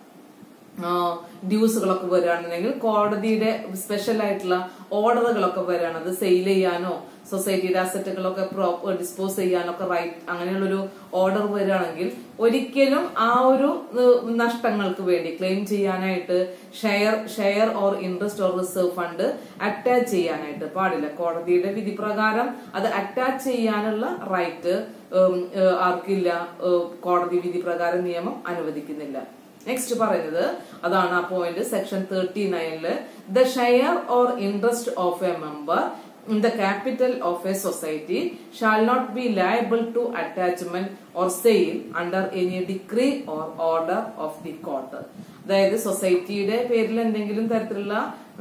Speaker 1: ഡ്യൂസുകളൊക്കെ വരികയാണെന്നുണ്ടെങ്കിൽ കോടതിയുടെ സ്പെഷ്യൽ ആയിട്ടുള്ള ഓർഡറുകളൊക്കെ വരികയാണ്, അത് സെയിൽ ചെയ്യാനോ സൊസൈറ്റിയുടെ അസറ്റുകളൊക്കെ പ്രോപ്പർ ഡിസ്പോസ് ചെയ്യാനൊക്കെ റൈറ്റ് അങ്ങനെയുള്ളൊരു ഓർഡർ വരികയാണെങ്കിൽ ഒരിക്കലും ആ ഒരു നഷ്ടങ്ങൾക്ക് വേണ്ടി ക്ലെയിം ചെയ്യാനായിട്ട് share share or interest or reserve fund attach ചെയ്യാനായിട്ട് പാടില്ല. കോടതിയുടെ വിധി പ്രകാരം അത് അറ്റാച്ച് ചെയ്യാനുള്ള റൈറ്റ് ആർക്കില്ല, കോടതി വിധി പ്രകാരം നിയമം അനുവദിക്കുന്നില്ല. നെക്സ്റ്റ് പറയുന്നത് അതാണ് ആ പോയിന്റ് സെക്ഷൻ തേർട്ടി നയനില്, the share or interest of a member in the capital of a society shall not be liable to attachment or sale under any decree or order of the court. അതായത് സൊസൈറ്റിയുടെ പേരിൽ എന്തെങ്കിലും തരത്തിലുള്ള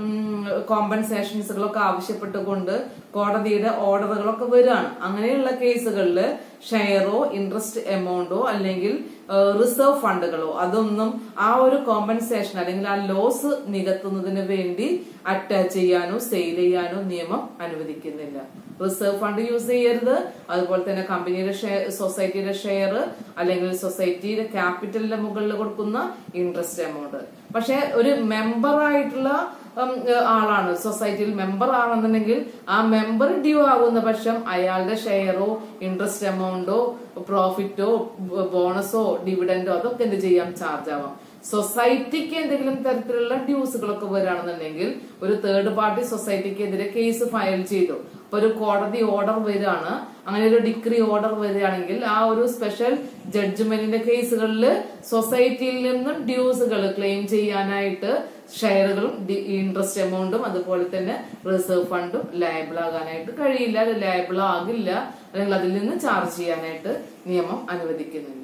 Speaker 1: കോമ്പൻസേഷൻസുകളൊക്കെ ആവശ്യപ്പെട്ടുകൊണ്ട് കോടതിയുടെ ഓർഡറുകളൊക്കെ വരികയാണ്. അങ്ങനെയുള്ള കേസുകളിൽ ഷെയറോ ഇൻട്രസ്റ്റ് എമൗണ്ടോ അല്ലെങ്കിൽ റിസർവ് ഫണ്ടുകളോ അതൊന്നും ആ ഒരു കോമ്പൻസേഷൻ അല്ലെങ്കിൽ ആ ലോസ് നികത്തുന്നതിന് വേണ്ടി അറ്റാച്ച് ചെയ്യാനോ സെയിൽ ചെയ്യാനോ നിയമം അനുവദിക്കുന്നില്ല. റിസർവ് ഫണ്ട് യൂസ് ചെയ്യരുത്. അതുപോലെ തന്നെ കമ്പനിയുടെ ഷെയർ, സൊസൈറ്റിയുടെ ഷെയർ അല്ലെങ്കിൽ സൊസൈറ്റിയുടെ ക്യാപിറ്റലിന്റെ മുകളിൽ കൊടുക്കുന്ന ഇൻട്രസ്റ്റ് എമൗണ്ട്. പക്ഷെ ഒരു മെമ്പർ ആയിട്ടുള്ള ആളാണ്, സൊസൈറ്റിയിൽ മെമ്പർ ആണെന്നുണ്ടെങ്കിൽ ആ മെമ്പർ ഡ്യൂ ആകുന്ന പക്ഷം അയാളുടെ ഷെയറോ ഇൻട്രസ്റ്റ് എമൗണ്ടോ പ്രോഫിറ്റോ ബോണസോ ഡിവിഡൻഡോ അതൊക്കെ എന്ത് ചെയ്യാം, ചാർജ് ആവാം. സൊസൈറ്റിക്ക് എന്തെങ്കിലും തരത്തിലുള്ള ഡ്യൂസുകളൊക്കെ വരികയാണെന്നുണ്ടെങ്കിൽ ഒരു തേർഡ് പാർട്ടി സൊസൈറ്റിക്കെതിരെ കേസ് ഫയൽ ചെയ്തു, അപ്പൊ ഒരു കോടതി ഓർഡർ വരികയാണ്, അങ്ങനെ ഒരു ഡിഗ്രി ഓർഡർ വരികയാണെങ്കിൽ ആ ഒരു സ്പെഷ്യൽ ജഡ്ജ്മെന്റിന്റെ കേസുകളിൽ സൊസൈറ്റിയിൽ നിന്നും ഡ്യൂസുകൾ ക്ലെയിം ചെയ്യാനായിട്ട് ഷെയറുകളും ഇൻട്രസ്റ്റ് എമൗണ്ടും അതുപോലെ തന്നെ റിസർവ് ഫണ്ടും ലയബിൾ ആകാനായിട്ട് കഴിയില്ല, അത് ലയബിൾ ആകില്ല, അല്ലെങ്കിൽ അതിൽ നിന്ന് ചാർജ് ചെയ്യാനായിട്ട് നിയമം അനുവദിക്കുന്നില്ല.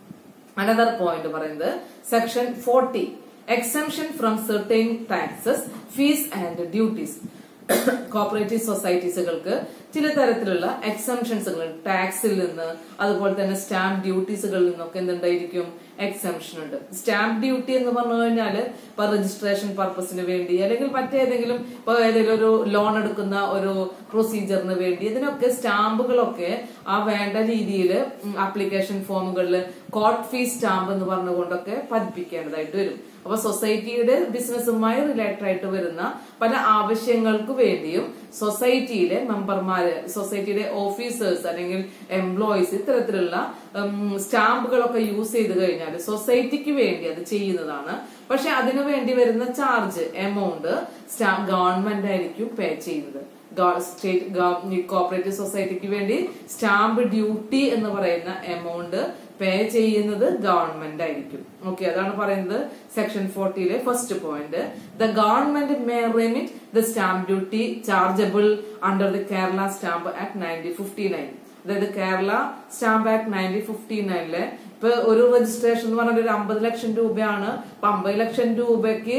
Speaker 1: അനദർ പോയിന്റ് പറയുന്നത് section forty, exemption from certain taxes, fees and duties. Cooperative സൊസൈറ്റീസുകൾക്ക് ചില തരത്തിലുള്ള എക്സംഷൻസുകൾ ടാക്സിൽ നിന്ന് അതുപോലെ തന്നെ സ്റ്റാമ്പ് ഡ്യൂട്ടീസുകളിൽ നിന്നൊക്കെ എന്തുണ്ടായിരിക്കും, എക്സംഷൻ ഉണ്ട്. സ്റ്റാമ്പ് ഡ്യൂട്ടി എന്ന് പറഞ്ഞു കഴിഞ്ഞാല് ഇപ്പൊ രജിസ്ട്രേഷൻ പർപ്പസിന് വേണ്ടി അല്ലെങ്കിൽ മറ്റേതെങ്കിലും ഇപ്പൊ ഏതെങ്കിലും ഒരു ലോൺ എടുക്കുന്ന ഒരു പ്രൊസീജിയറിന് വേണ്ടി ഇതിനൊക്കെ സ്റ്റാമ്പുകളൊക്കെ ആ വേണ്ട രീതിയിൽ ആപ്ലിക്കേഷൻ ഫോമുകളിൽ കോർട്ട് ഫീസ് സ്റ്റാമ്പ് എന്ന് പറഞ്ഞുകൊണ്ടൊക്കെ പതിപ്പിക്കേണ്ടതായിട്ട് വരും. അപ്പൊ സൊസൈറ്റിയുടെ ബിസിനസ്സുമായി റിലേറ്റഡ് ആയിട്ട് വരുന്ന പല ആവശ്യങ്ങൾക്ക് വേണ്ടിയും സൊസൈറ്റിയിലെ മെമ്പർമാര്, സൊസൈറ്റിയുടെ ഓഫീസേഴ്സ് അല്ലെങ്കിൽ എംപ്ലോയീസ് ഇത്തരത്തിലുള്ള സ്റ്റാമ്പുകളൊക്കെ യൂസ് ചെയ്ത് കഴിഞ്ഞാൽ സൊസൈറ്റിക്ക് വേണ്ടി അത് ചെയ്യുന്നതാണ്. പക്ഷെ അതിനു വേണ്ടി വരുന്ന ചാർജ് എമൗണ്ട് സ്റ്റാമ്പ് ഗവൺമെന്റ് ആയിരിക്കും പേ ചെയ്യുന്നത്. സ്റ്റേറ്റ് കോപ്പറേറ്റീവ് സൊസൈറ്റിക്ക് വേണ്ടി സ്റ്റാമ്പ് ഡ്യൂട്ടി എന്ന് പറയുന്ന എമൗണ്ട് പേ ചെയ്യുന്നത് ഗവൺമെന്റ് ആയിരിക്കും. ഓക്കെ, അതാണ് പറയുന്നത് സെക്ഷൻ ഫോർട്ടിയിലെ first point. The government may remit the stamp duty chargeable under the Kerala stamp act nineteen fifty nine. അതായത് Kerala stamp act nineteen fifty നയനിലെ ഇപ്പൊ ഒരു രജിസ്ട്രേഷൻ എന്ന് പറഞ്ഞാൽ ഒരു അമ്പത് ലക്ഷം രൂപയാണ്. അപ്പൊ അമ്പത് ലക്ഷം രൂപയ്ക്ക്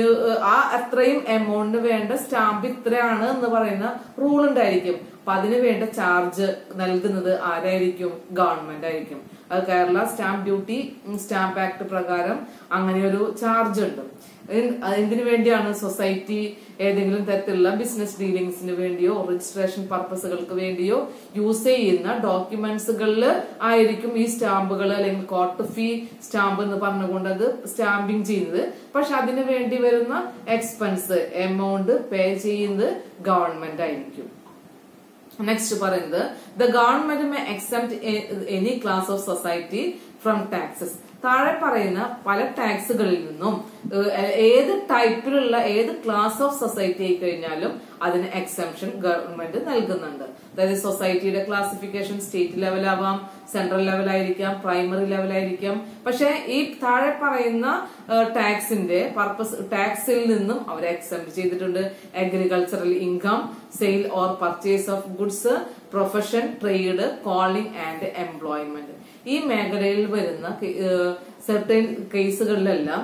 Speaker 1: ആ അത്രയും എമൗണ്ടിന് വേണ്ട സ്റ്റാമ്പ് ഇത്രയാണ് എന്ന് പറയുന്ന റൂൾ ഉണ്ടായിരിക്കും. അപ്പൊ അതിന് വേണ്ട ചാർജ് നൽകുന്നത് ആരായിരിക്കും, ഗവൺമെന്റ് ആയിരിക്കും. അത് Kerala stamp duty stamp act പ്രകാരം അങ്ങനെ ഒരു ചാർജ് ഉണ്ട്. എന്തിനു വേണ്ടിയാണ്? സൊസൈറ്റി ഏതെങ്കിലും തരത്തിലുള്ള ബിസിനസ് ഡീലിംഗ്സിന് വേണ്ടിയോ രജിസ്ട്രേഷൻ പർപ്പസുകൾക്ക് വേണ്ടിയോ യൂസ് ചെയ്യുന്ന ഡോക്യുമെന്റ്സുകളിൽ ആയിരിക്കും ഈ സ്റ്റാമ്പുകൾ അല്ലെങ്കിൽ കോർട്ട് ഫീ സ്റ്റാമ്പ് എന്ന് പറഞ്ഞുകൊണ്ട് അത് സ്റ്റാമ്പിങ് ചെയ്യുന്നത്. പക്ഷെ അതിന് വേണ്ടി വരുന്ന എക്സ്പെൻസ് എമൗണ്ട് പേ ചെയ്യുന്നത് ഗവൺമെന്റ് ആയിരിക്കും. നെക്സ്റ്റ് പറയുന്നത് the government may except any class of society from taxes. താഴെ പറയുന്ന പല ടാക്സുകളിൽ നിന്നും ഏത് ടൈപ്പിലുള്ള ഏത് ക്ലാസ് ഓഫ് സൊസൈറ്റി ആയി കഴിഞ്ഞാലും അതിന് എക്സംഷൻ ഗവൺമെന്റ് നൽകുന്നുണ്ട്. അതായത് സൊസൈറ്റിയുടെ ക്ലാസിഫിക്കേഷൻ സ്റ്റേറ്റ് ലെവലാവാം, സെൻട്രൽ ലെവലായിരിക്കാം, പ്രൈമറി ലെവലായിരിക്കാം. പക്ഷെ ഈ താഴെ പറയുന്ന ടാക്സിന്റെ പർപ്പസ് ടാക്സിൽ നിന്നും അവർ എക്സംപ്റ്റ് ചെയ്തിട്ടുണ്ട്. Agricultural income, sale or purchase of goods, profession, trade, calling and employment. ഈ മേഖലയിൽ വരുന്ന സെർട്ടൻ കേസുകളിലെല്ലാം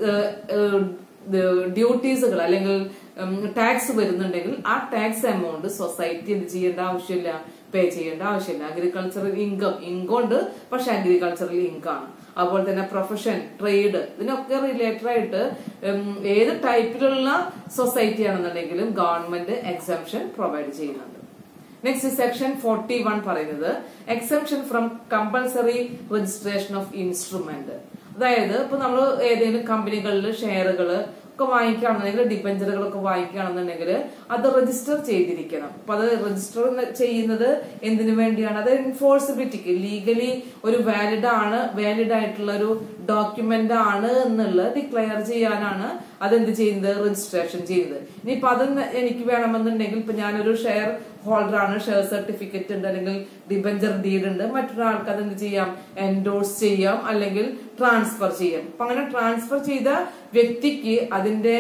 Speaker 1: ഡ്യൂട്ടീസുകൾ അല്ലെങ്കിൽ ടാക്സ് വരുന്നുണ്ടെങ്കിൽ ആ ടാക്സ് എമൗണ്ട് സൊസൈറ്റി എന്ത് ചെയ്യേണ്ട ആവശ്യമില്ല, പേ ചെയ്യേണ്ട ആവശ്യമില്ല. അഗ്രികൾച്ചറൽ ഇൻകം ഇൻകം ഉണ്ട്, പക്ഷെ അഗ്രികൾച്ചറൽ ഇൻകം ആണ്. അതുപോലെ തന്നെ പ്രൊഫഷൻ, ട്രേഡ്, ഇതിനൊക്കെ റിലേറ്റഡ് ആയിട്ട് ഏത് ടൈപ്പിലുള്ള സൊസൈറ്റി ആണെന്നുണ്ടെങ്കിലും ഗവൺമെന്റ് എക്സംഷൻ പ്രൊവൈഡ് ചെയ്യുന്നുണ്ട്. നെക്സ്റ്റ് സെക്ഷൻ ഫോർട്ടി വൺ പറയുന്നത് exemption from compulsory registration of instrument. അതായത് ഇപ്പൊ നമ്മൾ ഏതെങ്കിലും കമ്പനികളിൽ ഷെയറുകള് ഒക്കെ വാങ്ങിക്കുകയാണെന്നുണ്ടെങ്കിൽ ഡിബഞ്ചറുകളൊക്കെ വാങ്ങിക്കുകയാണെന്നുണ്ടെങ്കിൽ അത് രജിസ്റ്റർ ചെയ്തിരിക്കണം. അപ്പൊ അത് രജിസ്റ്റർ ചെയ്യുന്നത് എന്തിനു വേണ്ടിയാണ്? അത് എൻഫോഴ്സിബിലിറ്റിക്ക്, ലീഗലി ഒരു വാലിഡ് ആണ്, വാലിഡ് ആയിട്ടുള്ള ഒരു ഡോക്യുമെന്റ് ആണ് എന്നുള്ളത് ഡിക്ലെയർ ചെയ്യാനാണ് അതെന്ത് ചെയ്യുന്നത്, രജിസ്ട്രേഷൻ ചെയ്യുന്നത്. ഇനിയിപ്പൊ അത് എനിക്ക് വേണമെന്നുണ്ടെങ്കിൽ ഇപ്പൊ ഞാനൊരു ഷെയർ ഹോൾഡർ ആണ്, ഷെയർ സർട്ടിഫിക്കറ്റ് ഉണ്ട്, അല്ലെങ്കിൽ ഡിബഞ്ചർ ഡീഡ് ഉണ്ട്, മറ്റൊരാൾക്ക് അതെന്ത് ചെയ്യാം, എൻഡോഴ്സ് ചെയ്യാം, അല്ലെങ്കിൽ ട്രാൻസ്ഫർ ചെയ്യാം. അപ്പൊ അങ്ങനെ ട്രാൻസ്ഫർ ചെയ്ത വ്യക്തിക്ക് അതിന്റെ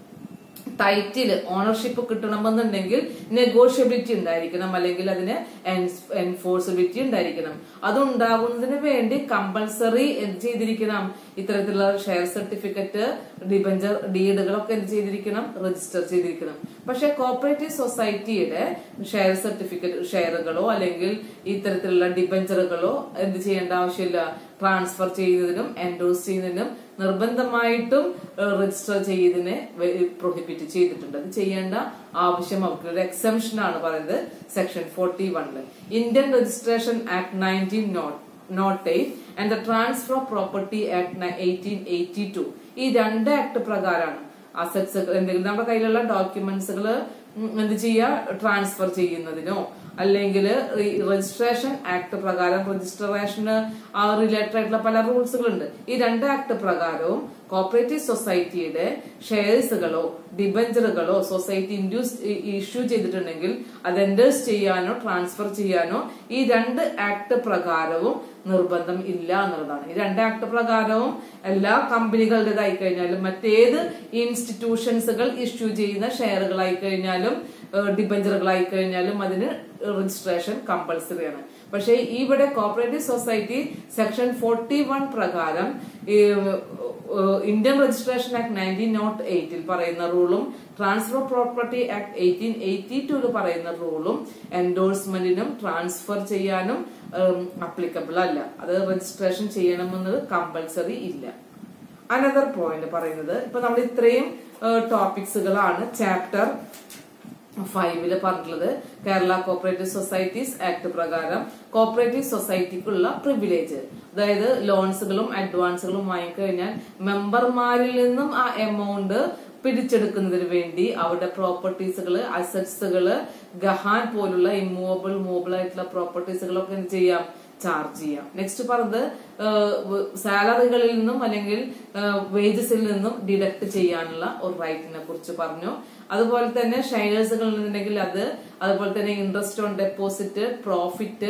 Speaker 1: ടൈറ്റില് ഓണർഷിപ്പ് കിട്ടണമെന്നുണ്ടെങ്കിൽ നെഗോഷ്യബിലിറ്റി ഉണ്ടായിരിക്കണം, അല്ലെങ്കിൽ അതിന് എൻഫോഴ്സിബിലിറ്റി ഉണ്ടായിരിക്കണം. അതുണ്ടാകുന്നതിന് വേണ്ടി കമ്പൽസറി എന്ത് ചെയ്തിരിക്കണം, ഇത്തരത്തിലുള്ള ഷെയർ സർട്ടിഫിക്കറ്റ്, ഡിബഞ്ചർ ഡീഡുകളൊക്കെ എന്ത് ചെയ്തിരിക്കണം, രജിസ്റ്റർ ചെയ്തിരിക്കണം. പക്ഷെ കോപ്പറേറ്റീവ് സൊസൈറ്റിയുടെ ഷെയർ സർട്ടിഫിക്കറ്റ് ഷെയറുകളോ അല്ലെങ്കിൽ ഇത്തരത്തിലുള്ള ഡിബഞ്ചറുകളോ എന്ത് ചെയ്യേണ്ട ആവശ്യമില്ല, ട്രാൻസ്ഫർ ചെയ്യുന്നതിനും എൻഡോഴ്സ് ചെയ്യുന്നതിനും നിർബന്ധമായിട്ടും രജിസ്റ്റർ ചെയ്തതിനെ പ്രൊഹിബിറ്റ് ചെയ്തിട്ടുണ്ട്. അത് ചെയ്യേണ്ട ആവശ്യം അവർക്ക് ഒരു എക്സംഷൻ ആണ് പറയുന്നത് സെക്ഷൻ ഫോർട്ടി വണ്ണില്. Indian registration act nineteen nought eight and the transfer of property act eighteen eighty two. ഈ രണ്ട് ആക്ട് പ്രകാരമാണ് അസറ്റ്സ് എന്തെങ്കിലും നമ്മുടെ കയ്യിലുള്ള ഡോക്യുമെന്റ്സുകൾ എന്ത് ചെയ്യുക, ട്രാൻസ്ഫർ ചെയ്യുന്നതിനോ അല്ലെങ്കിൽ രജിസ്ട്രേഷൻ ആക്ട് പ്രകാരം രജിസ്ട്രേഷന് റിലേറ്റഡ് ആയിട്ടുള്ള പല റൂൾസുകളുണ്ട്. ഈ രണ്ട് ആക്ട് പ്രകാരവും കോപ്പറേറ്റീവ് സൊസൈറ്റിയുടെ ഷെയർസുകളോ ഡിബഞ്ചറുകളോ സൊസൈറ്റി ഇൻഡ്യൂസ് ഇഷ്യൂ ചെയ്തിട്ടുണ്ടെങ്കിൽ അത് എൻഡേഴ്സ് ചെയ്യാനോ ട്രാൻസ്ഫർ ചെയ്യാനോ ഈ രണ്ട് ആക്ട് പ്രകാരവും നിർബന്ധം ഇല്ല എന്നുള്ളതാണ്. ഈ രണ്ട് ആക്ട് പ്രകാരവും എല്ലാ കമ്പനികളുടേതായി കഴിഞ്ഞാലും മറ്റേത് ഇൻസ്റ്റിറ്റ്യൂഷൻസുകൾ ഇഷ്യൂ ചെയ്യുന്ന ഷെയറുകളായി കഴിഞ്ഞാലും ഡിബഞ്ചറുകളായി കഴിഞ്ഞാലും അതിന് രജിസ്ട്രേഷൻ കമ്പൽസറി ആണ്. പക്ഷെ ഇവിടെ cooperative society section forty one പ്രകാരം Indian registration act nineteen nought എയ്റ്റിൽ പറയുന്ന റൂളും transfer of property act eighteen eighty ടൂല് പറയുന്ന റൂളും എൻഡോഴ്സ്മെന്റിനും ട്രാൻസ്ഫർ ചെയ്യാനും അപ്ലിക്കബിൾ അല്ല. അത് രജിസ്ട്രേഷൻ ചെയ്യണമെന്നത് കമ്പൽസറി ഇല്ല. അനദർ പോയിന്റ് പറയുന്നത് ഇപ്പൊ നമ്മൾ ഇത്രയും ടോപ്പിക്സുകളാണ് ചാപ്റ്റർ ഫൈവില് പറഞ്ഞിട്ടുള്ളത്. കേരള കോപ്പറേറ്റീവ് സൊസൈറ്റീസ് ആക്ട് പ്രകാരം കോപ്പറേറ്റീവ് സൊസൈറ്റിക്കുള്ള പ്രിവിലേജ്, അതായത് ലോൺസുകളും അഡ്വാൻസുകളും വാങ്ങിക്കഴിഞ്ഞാൽ മെമ്പർമാരിൽ നിന്നും ആ എമൗണ്ട് പിടിച്ചെടുക്കുന്നതിന് വേണ്ടി അവരുടെ പ്രോപ്പർട്ടീസുകള്, അസറ്റ്സുകള്, ഗഹാൻ പോലുള്ള ഇമ്മൂവബിൾ മൂവബിൾ ആയിട്ടുള്ള പ്രോപ്പർട്ടീസുകളൊക്കെ എന്ത് ചെയ്യാം, ചാർജ് ചെയ്യാം. നെക്സ്റ്റ് പറഞ്ഞത് സാലറികളിൽ നിന്നും അല്ലെങ്കിൽ വേജസിൽ നിന്നും ഡിഡക്ട് ചെയ്യാനുള്ള ഒരു റൈറ്റിനെ കുറിച്ച് പറഞ്ഞു. അതുപോലെ തന്നെ ഷെയർസുകൾ ഉണ്ടെങ്കിൽ അത്, അതുപോലെ തന്നെ interest on deposit, profit,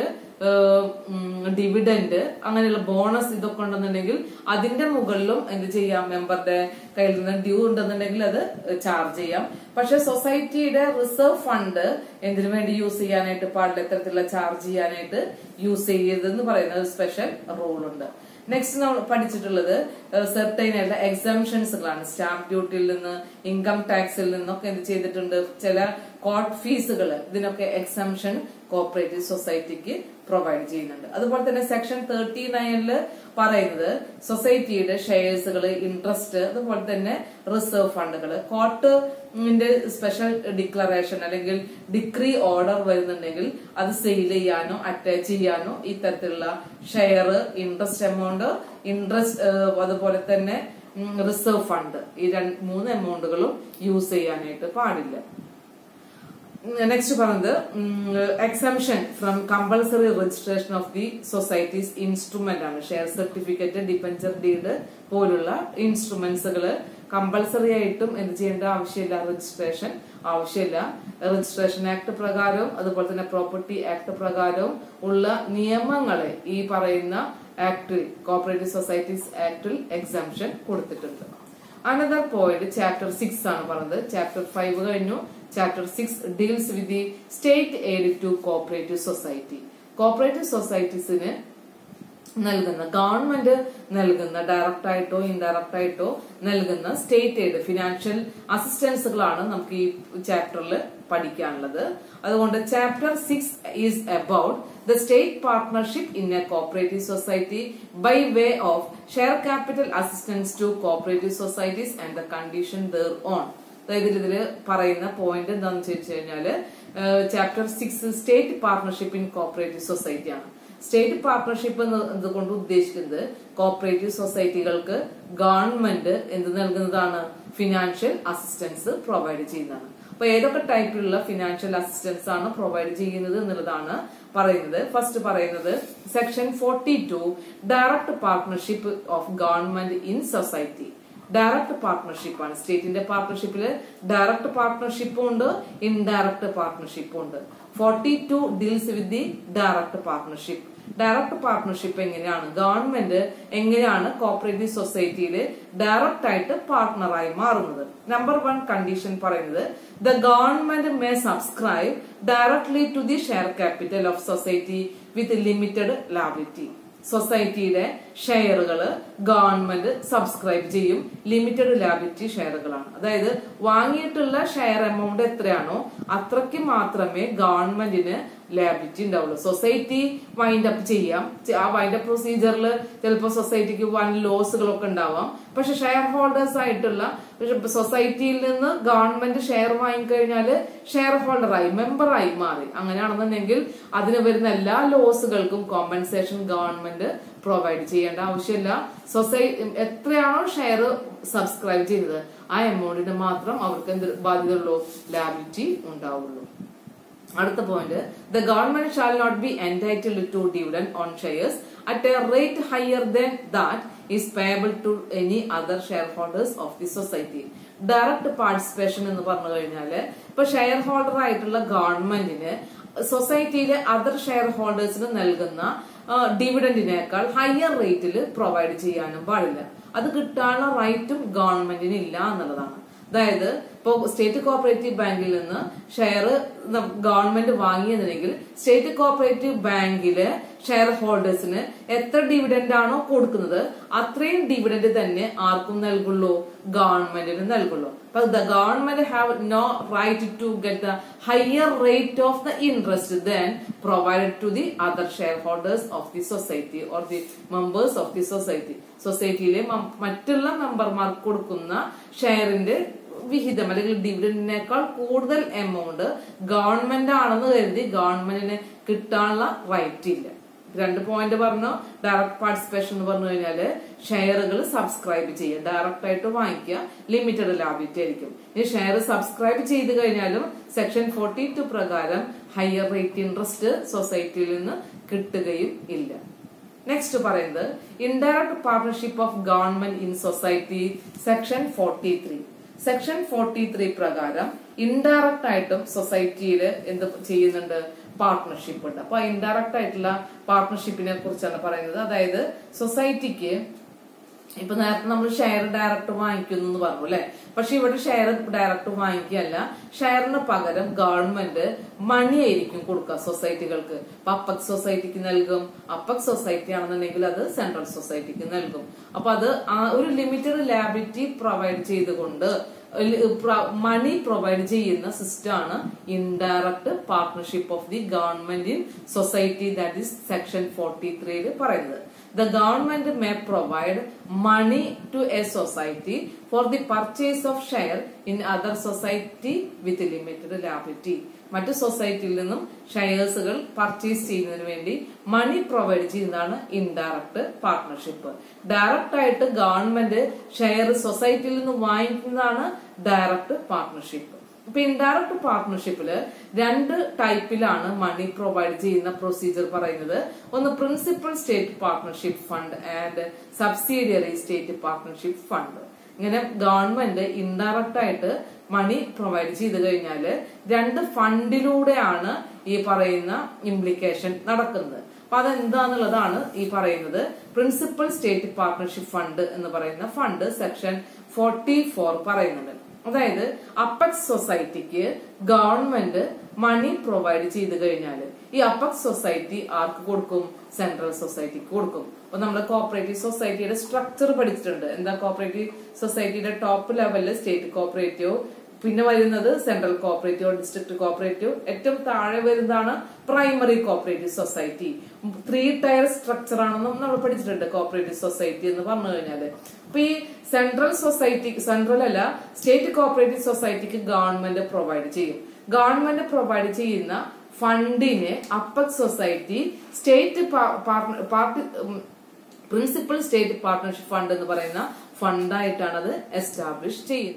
Speaker 1: dividend, അങ്ങനെയുള്ള ബോണസ് ഇതൊക്കെ ഉണ്ടെന്നുണ്ടെങ്കിൽ അതിന്റെ മുകളിലും എന്ത് ചെയ്യാം, മെമ്പറുടെ കയ്യിൽ നിന്ന് ഡ്യൂ ഉണ്ടെന്നുണ്ടെങ്കിൽ അത് ചാർജ് ചെയ്യാം. പക്ഷെ സൊസൈറ്റിയുടെ റിസർവ് ഫണ്ട് എന്തിനു വേണ്ടി യൂസ് ചെയ്യാനായിട്ട് പാടില്ല, ഇത്തരത്തിലുള്ള ചാർജ് ചെയ്യാനായിട്ട് യൂസ് ചെയ്യരുതെന്ന് പറയുന്ന ഒരു സ്പെഷ്യൽ റൂൾ ഉണ്ട്. നെക്സ്റ്റ് നമ്മൾ പഠിച്ചിട്ടുള്ളത് സെർട്ടൈൻ ആയിട്ടുള്ള എക്സംഷൻസുകളാണ്. സ്റ്റാമ്പ് ഡ്യൂട്ടിയിൽ നിന്ന്, ഇൻകം ടാക്സിൽ നിന്നൊക്കെ എന്ത് ചെയ്തിട്ടുണ്ട്, ചില കോർട്ട് ഫീസുകൾ, ഇതിനൊക്കെ എക്സംഷൻ കോഓപ്പറേറ്റീവ് സൊസൈറ്റിക്ക് പ്രൊവൈഡ് ചെയ്യുന്നുണ്ട്. അതുപോലെ തന്നെ സെക്ഷൻ തേർട്ടി നയനില് പറയുന്നത് സൊസൈറ്റിയുടെ ഷെയർസുകൾ, ഇൻട്രസ്റ്റ്, അതുപോലെ തന്നെ റിസർവ് ഫണ്ടുകൾ, കോർട്ടിന്റെ സ്പെഷ്യൽ ഡിക്ലറേഷൻ അല്ലെങ്കിൽ ഡിക്രി ഓർഡർ വരുന്നുണ്ടെങ്കിൽ അത് സെയിൽ ചെയ്യാനോ അറ്റാച്ച് ചെയ്യാനോ ഇത്തരത്തിലുള്ള ഷെയർ, ഇൻട്രസ്റ്റ് എമൗണ്ട്, ഇൻട്രസ്റ്റ് അതുപോലെ തന്നെ റിസർവ് ഫണ്ട്, ഈ രണ്ട് മൂന്ന് എമൗണ്ടുകളും യൂസ് ചെയ്യാനായിട്ട് പാടില്ല. നെക്സ്റ്റ് പറയുന്നത് exemption from compulsory registration of the societies instrument ആണ്. ഷെയർ സർട്ടിഫിക്കറ്റ്, ഡിബഞ്ചർ ഡീഡ് പോലുള്ള ഇൻസ്ട്രുമെന്റ്സുകള് കമ്പൾസറി ആയിട്ടും എന്ത് ചെയ്യേണ്ട ആവശ്യമില്ല, രജിസ്ട്രേഷൻ ആവശ്യമില്ല. രജിസ്ട്രേഷൻ ആക്ട് പ്രകാരവും അതുപോലെ തന്നെ പ്രോപ്പർട്ടി ആക്ട് പ്രകാരവും ഉള്ള നിയമങ്ങളെ ഈ പറയുന്ന ആക്ടിൽ, കോഓപ്പറേറ്റീവ് സൊസൈറ്റീസ് ആക്ടിൽ എക്സംഷൻ കൊടുത്തിട്ടുണ്ട്. അനദർ പോയിന്റ് ചാപ്റ്റർ സിക്സ് ആണ് പറഞ്ഞത്. ചാപ്റ്റർ ഫൈവ് കഴിഞ്ഞു. Chapter six deals with the state aid to cooperative society. Cooperative സൊസൈറ്റീസിന് നൽകുന്ന, ഗവൺമെന്റ് നൽകുന്ന, ഡയറക്റ്റ് ആയിട്ടോ ഇൻഡയറക്റ്റ് ആയിട്ടോ നൽകുന്ന സ്റ്റേറ്റ് എയ്ഡ്, ഫിനാൻഷ്യൽ അസിസ്റ്റൻസുകളാണ് നമുക്ക് ഈ ചാപ്റ്ററിൽ പഠിക്കാനുള്ളത്. അതുകൊണ്ട് chapter six is about the state partnership in a cooperative society by way of share capital assistance to cooperative societies and the condition thereon. അതായത് ഇതില് പറയുന്ന പോയിന്റ് എന്താണെന്ന് ചോദിച്ചു കഴിഞ്ഞാല് chapter six state partnership in cooperative society ആണ്. State partnership എന്നതുകൊണ്ട് ഉദ്ദേശിക്കുന്നത് cooperative സൊസൈറ്റികൾക്ക് government എന്ത് നൽകുന്നതാണ്, ഫിനാൻഷ്യൽ അസിസ്റ്റൻസ് പ്രൊവൈഡ് ചെയ്യുന്നതാണ്. അപ്പൊ ഏതൊക്കെ ടൈപ്പിലുള്ള ഫിനാൻഷ്യൽ അസിസ്റ്റൻസ് ആണ് പ്രൊവൈഡ് ചെയ്യുന്നത് എന്നുള്ളതാണ് പറയുന്നത്. ഫസ്റ്റ് പറയുന്നത് section forty two direct partnership of government in society. Direct partnership ആണ്. സ്റ്റേറ്റിന്റെ പാർട്ണർഷിപ്പില് ഡയറക്ട് പാർട്ണർഷിപ്പും ഉണ്ട്, ഇൻഡയറക്ട് പാർട്ണർഷിപ്പും ഉണ്ട്. Forty two deals with the direct partnership. Direct partnership എങ്ങനെയാണ്, ഗവൺമെന്റ് എങ്ങനെയാണ് കോഓപ്പറേറ്റീവ് സൊസൈറ്റിയിൽ ഡയറക്റ്റ് ആയിട്ട് പാർട്ണറായി മാറുന്നത്. നമ്പർ വൺ കണ്ടീഷൻ പറയുന്നത് the government may subscribe directly to the share capital of society with limited liability. സൊസൈറ്റിയുടെ ഷെയറുകള് ഗവൺമെന്റ് സബ്സ്ക്രൈബ് ചെയ്യും, ലിമിറ്റഡ് ലാബിലിറ്റി ഷെയറുകളാണ്. അതായത് വാങ്ങിയിട്ടുള്ള ഷെയർ എമൗണ്ട് എത്രയാണോ അത്രയ്ക്ക് മാത്രമേ ഗവൺമെന്റിന് ലാബിലിറ്റി ഉണ്ടാവുള്ളൂ. സൊസൈറ്റി വൈൻഡ് അപ്പ് ചെയ്യാം. ആ വൈൻഡ് അപ്പ് പ്രൊസീജിയറിൽ ചിലപ്പോൾ സൊസൈറ്റിക്ക് വൻ ലോസുകളൊക്കെ ഉണ്ടാവാം. പക്ഷെ ഷെയർ ഹോൾഡേഴ്സ് ആയിട്ടുള്ള സൊസൈറ്റിയിൽ നിന്ന് ഗവൺമെന്റ് ഷെയർ വാങ്ങിക്കഴിഞ്ഞാല് ഷെയർ ഹോൾഡറായി, മെമ്പറായി മാറി. അങ്ങനെയാണെന്നുണ്ടെങ്കിൽ അതിന് വരുന്ന എല്ലാ ലോസുകൾക്കും കോമ്പൻസേഷൻ ഗവൺമെന്റ് പ്രൊവൈഡ് ചെയ്യേണ്ട ആവശ്യമില്ല. സൊസൈറ്റി എത്രയാണോ ഷെയർ സബ്സ്ക്രൈബ് ചെയ്തത് ആ എമൗണ്ടിന് മാത്രം അവർക്ക് എന്ത് ബാധ്യതയുള്ളൂ, ലാബിലിറ്റി ഉണ്ടാവുള്ളൂ. അടുത്ത point the government shall not be entitled to dividend on shares at a rate higher than that is payable to any other share holders of the society. Direct participation എന്ന് പറഞ്ഞു കഴിഞ്ഞാല് ഇപ്പൊ ഷെയർ ഹോൾഡർ ആയിട്ടുള്ള ഗവൺമെന്റിന് സൊസൈറ്റിയിലെ other share ഹോൾഡേഴ്സിന് നൽകുന്ന ഡിവിഡന്റിനേക്കാൾ higher റേറ്റിൽ provide ചെയ്യാനും പാടില്ല. അത് കിട്ടാനുള്ള റൈറ്റും ഗവൺമെന്റിന് ഇല്ല എന്നുള്ളതാണ്. അതായത് ഇപ്പോ സ്റ്റേറ്റ് കോഓപ്പറേറ്റീവ് ബാങ്കിൽ നിന്ന് ഷെയർ ഗവൺമെന്റ് വാങ്ങിയതെങ്കിൽ സ്റ്റേറ്റ് കോഓപ്പറേറ്റീവ് ബാങ്കിലെ ഷെയർ ഹോൾഡേഴ്സിന് എത്ര ഡിവിഡന്റ് ആണോ കൊടുക്കുന്നത് അത്രയും ഡിവിഡന്റ് തന്നെ ആർക്കും നൽകുള്ളൂ, ഗവൺമെന്റിന് നൽകുള്ളൂ. But the government have no right to get the higher rate of the interest than provided to the other shareholders of the society or the members of the society. സൊസൈറ്റിയിലെ മറ്റുള്ള മെമ്പർമാർക്ക് കൊടുക്കുന്ന ഷെയറിന്റെ വിഹിതം അല്ലെങ്കിൽ ഡിവിഡന്റിനേക്കാൾ കൂടുതൽ എമൗണ്ട് ഗവൺമെന്റ് ആണെന്ന് കരുതി ഗവൺമെന്റിന് കിട്ടാനുള്ള right ഇല്ല. രണ്ട് പോയിന്റ് പറഞ്ഞു. ഡയറക്ട് പാർട്ടിസിപ്പേഷൻ എന്ന് പറഞ്ഞു കഴിഞ്ഞാല് ഷെയറുകൾ സബ്സ്ക്രൈബ് ചെയ്യുക, ഡയറക്റ്റ് ആയിട്ട് വാങ്ങിക്കുക, ലിമിറ്റഡ് ലാബിലിറ്റി ആയിരിക്കും. ഈ ഷെയർ സബ്സ്ക്രൈബ് ചെയ്ത് കഴിഞ്ഞാലും സെക്ഷൻ ഫോർട്ടി ടു പ്രകാരം ഹയർ റേറ്റ് ഇൻട്രസ്റ്റ് സൊസൈറ്റിയിൽ നിന്ന് കിട്ടുകയും ഇല്ല. നെക്സ്റ്റ് പറയുന്നത് indirect partnership of government in society section forty three. Section forty three പ്രകാരം ഇൻഡയറക്റ്റ് ആയിട്ടും സൊസൈറ്റിയിൽ എന്ത് ചെയ്യുന്നുണ്ട്, പാർട്ട്ണർഷിപ്പ് ഉണ്ട്. അപ്പൊ ഇൻഡയറക്റ്റ് ആയിട്ടുള്ള പാർട്ട്ണർഷിപ്പിനെ കുറിച്ചാണ് പറയുന്നത്. അതായത് സൊസൈറ്റിക്ക് ഇപ്പൊ നേരത്തെ നമ്മൾ ഷെയർ ഡയറക്റ്റ് വാങ്ങിക്കുന്നു എന്ന് പറഞ്ഞു അല്ലെ. പക്ഷെ ഇവിടെ ഷെയർ ഡയറക്റ്റ് വാങ്ങിക്കുകയല്ല, ഷെയറിന് പകരം ഗവൺമെന്റ് മണി ആയിരിക്കും കൊടുക്കുക സൊസൈറ്റികൾക്ക്. അപ്പൊ അപ്പക് സൊസൈറ്റിക്ക് നൽകും, അപ്പക് സൊസൈറ്റി ആണെന്നുണ്ടെങ്കിൽ അത് സെൻട്രൽ സൊസൈറ്റിക്ക് നൽകും. അപ്പൊ അത് ഒരു ലിമിറ്റഡ് ലാബിലിറ്റി പ്രൊവൈഡ് ചെയ്തുകൊണ്ട് മണി പ്രൊവൈഡ് ചെയ്യുന്ന സിസ്റ്റം ആണ് indirect partnership of the government in society, that is section forty ത്രീയിൽ പറയുന്നത്. The government may provide money to a society for the purchase of share in other society with limited liability. മറ്റു സൊസൈറ്റിയിൽ നിന്നും ഷെയർസുകൾ purchase ചെയ്യുന്നതിന് വേണ്ടി money provide ചെയ്യുന്നതാണ് indirect partnership. Direct ആയിട്ട് government share സൊസൈറ്റിയിൽ നിന്ന് വാങ്ങിക്കുന്നതാണ് ഡയറക്ട് പാർട്ണർഷിപ്പ്. ഇപ്പൊ ഇൻഡയറക്ട് പാർട്ണർഷിപ്പില് രണ്ട് ടൈപ്പിലാണ് മണി പ്രൊവൈഡ് ചെയ്യുന്ന പ്രൊസീജിയർ പറയുന്നത്. ഒന്ന് principal state partnership fund and subsidiary state partnership fund. ഇങ്ങനെ ഗവൺമെന്റ് ഇൻഡയറക്റ്റ് ആയിട്ട് മണി പ്രൊവൈഡ് ചെയ്ത് കഴിഞ്ഞാല് രണ്ട് ഫണ്ടിലൂടെയാണ് ഈ പറയുന്ന ഇംപ്ലിക്കേഷൻ നടക്കുന്നത്. അപ്പൊ അതെന്താന്നുള്ളതാണ് ഈ പറയുന്നത്. പ്രിൻസിപ്പൽ സ്റ്റേറ്റ് പാർട്ണർഷിപ്പ് ഫണ്ട് എന്ന് പറയുന്ന ഫണ്ട് സെക്ഷൻ ഫോർട്ടി ഫോർ പറയുന്നുണ്ട്. അതായത് അപ്പക്സ് സൊസൈറ്റിക്ക് ഗവൺമെന്റ് മണി പ്രൊവൈഡ് ചെയ്ത് കഴിഞ്ഞാല് ഈ അപ്പക്സ് സൊസൈറ്റി ആർക്ക് കൊടുക്കും? സെൻട്രൽ സൊസൈറ്റിക്ക് കൊടുക്കും. അപ്പൊ നമ്മുടെ കോപ്പറേറ്റീവ് സൊസൈറ്റിയുടെ സ്ട്രക്ചർ പഠിച്ചിട്ടുണ്ട്. എന്താ കോപ്പറേറ്റീവ് സൊസൈറ്റിയുടെ ടോപ്പ് ലെവലില് സ്റ്റേറ്റ് കോപ്പറേറ്റീവ്, പിന്നെ വരുന്നത് സെൻട്രൽ കോപ്പറേറ്റീവ്, ഡിസ്ട്രിക്ട് കോപ്പറേറ്റീവ്, ഏറ്റവും താഴെ വരുന്നതാണ് primary cooperative society. Three tier structure ആണെന്നും നമ്മൾ പഠിച്ചിട്ടുണ്ട് കോപ്പറേറ്റീവ് സൊസൈറ്റി എന്ന് പറഞ്ഞു കഴിഞ്ഞാല്. അപ്പൊ ഈ സെൻട്രൽ സൊസൈറ്റി, സെൻട്രൽ അല്ല സ്റ്റേറ്റ് കോപ്പറേറ്റീവ് സൊസൈറ്റിക്ക് ഗവൺമെന്റ് പ്രൊവൈഡ് ചെയ്യും. ഗവൺമെന്റ് പ്രൊവൈഡ് ചെയ്യുന്ന ഫണ്ടിനെ apex society state party principal state partnership fund എന്ന് പറയുന്ന ഫണ്ടായിട്ടാണ് അത് എസ്റ്റാബ്ലിഷ് ചെയ്യുന്നത്.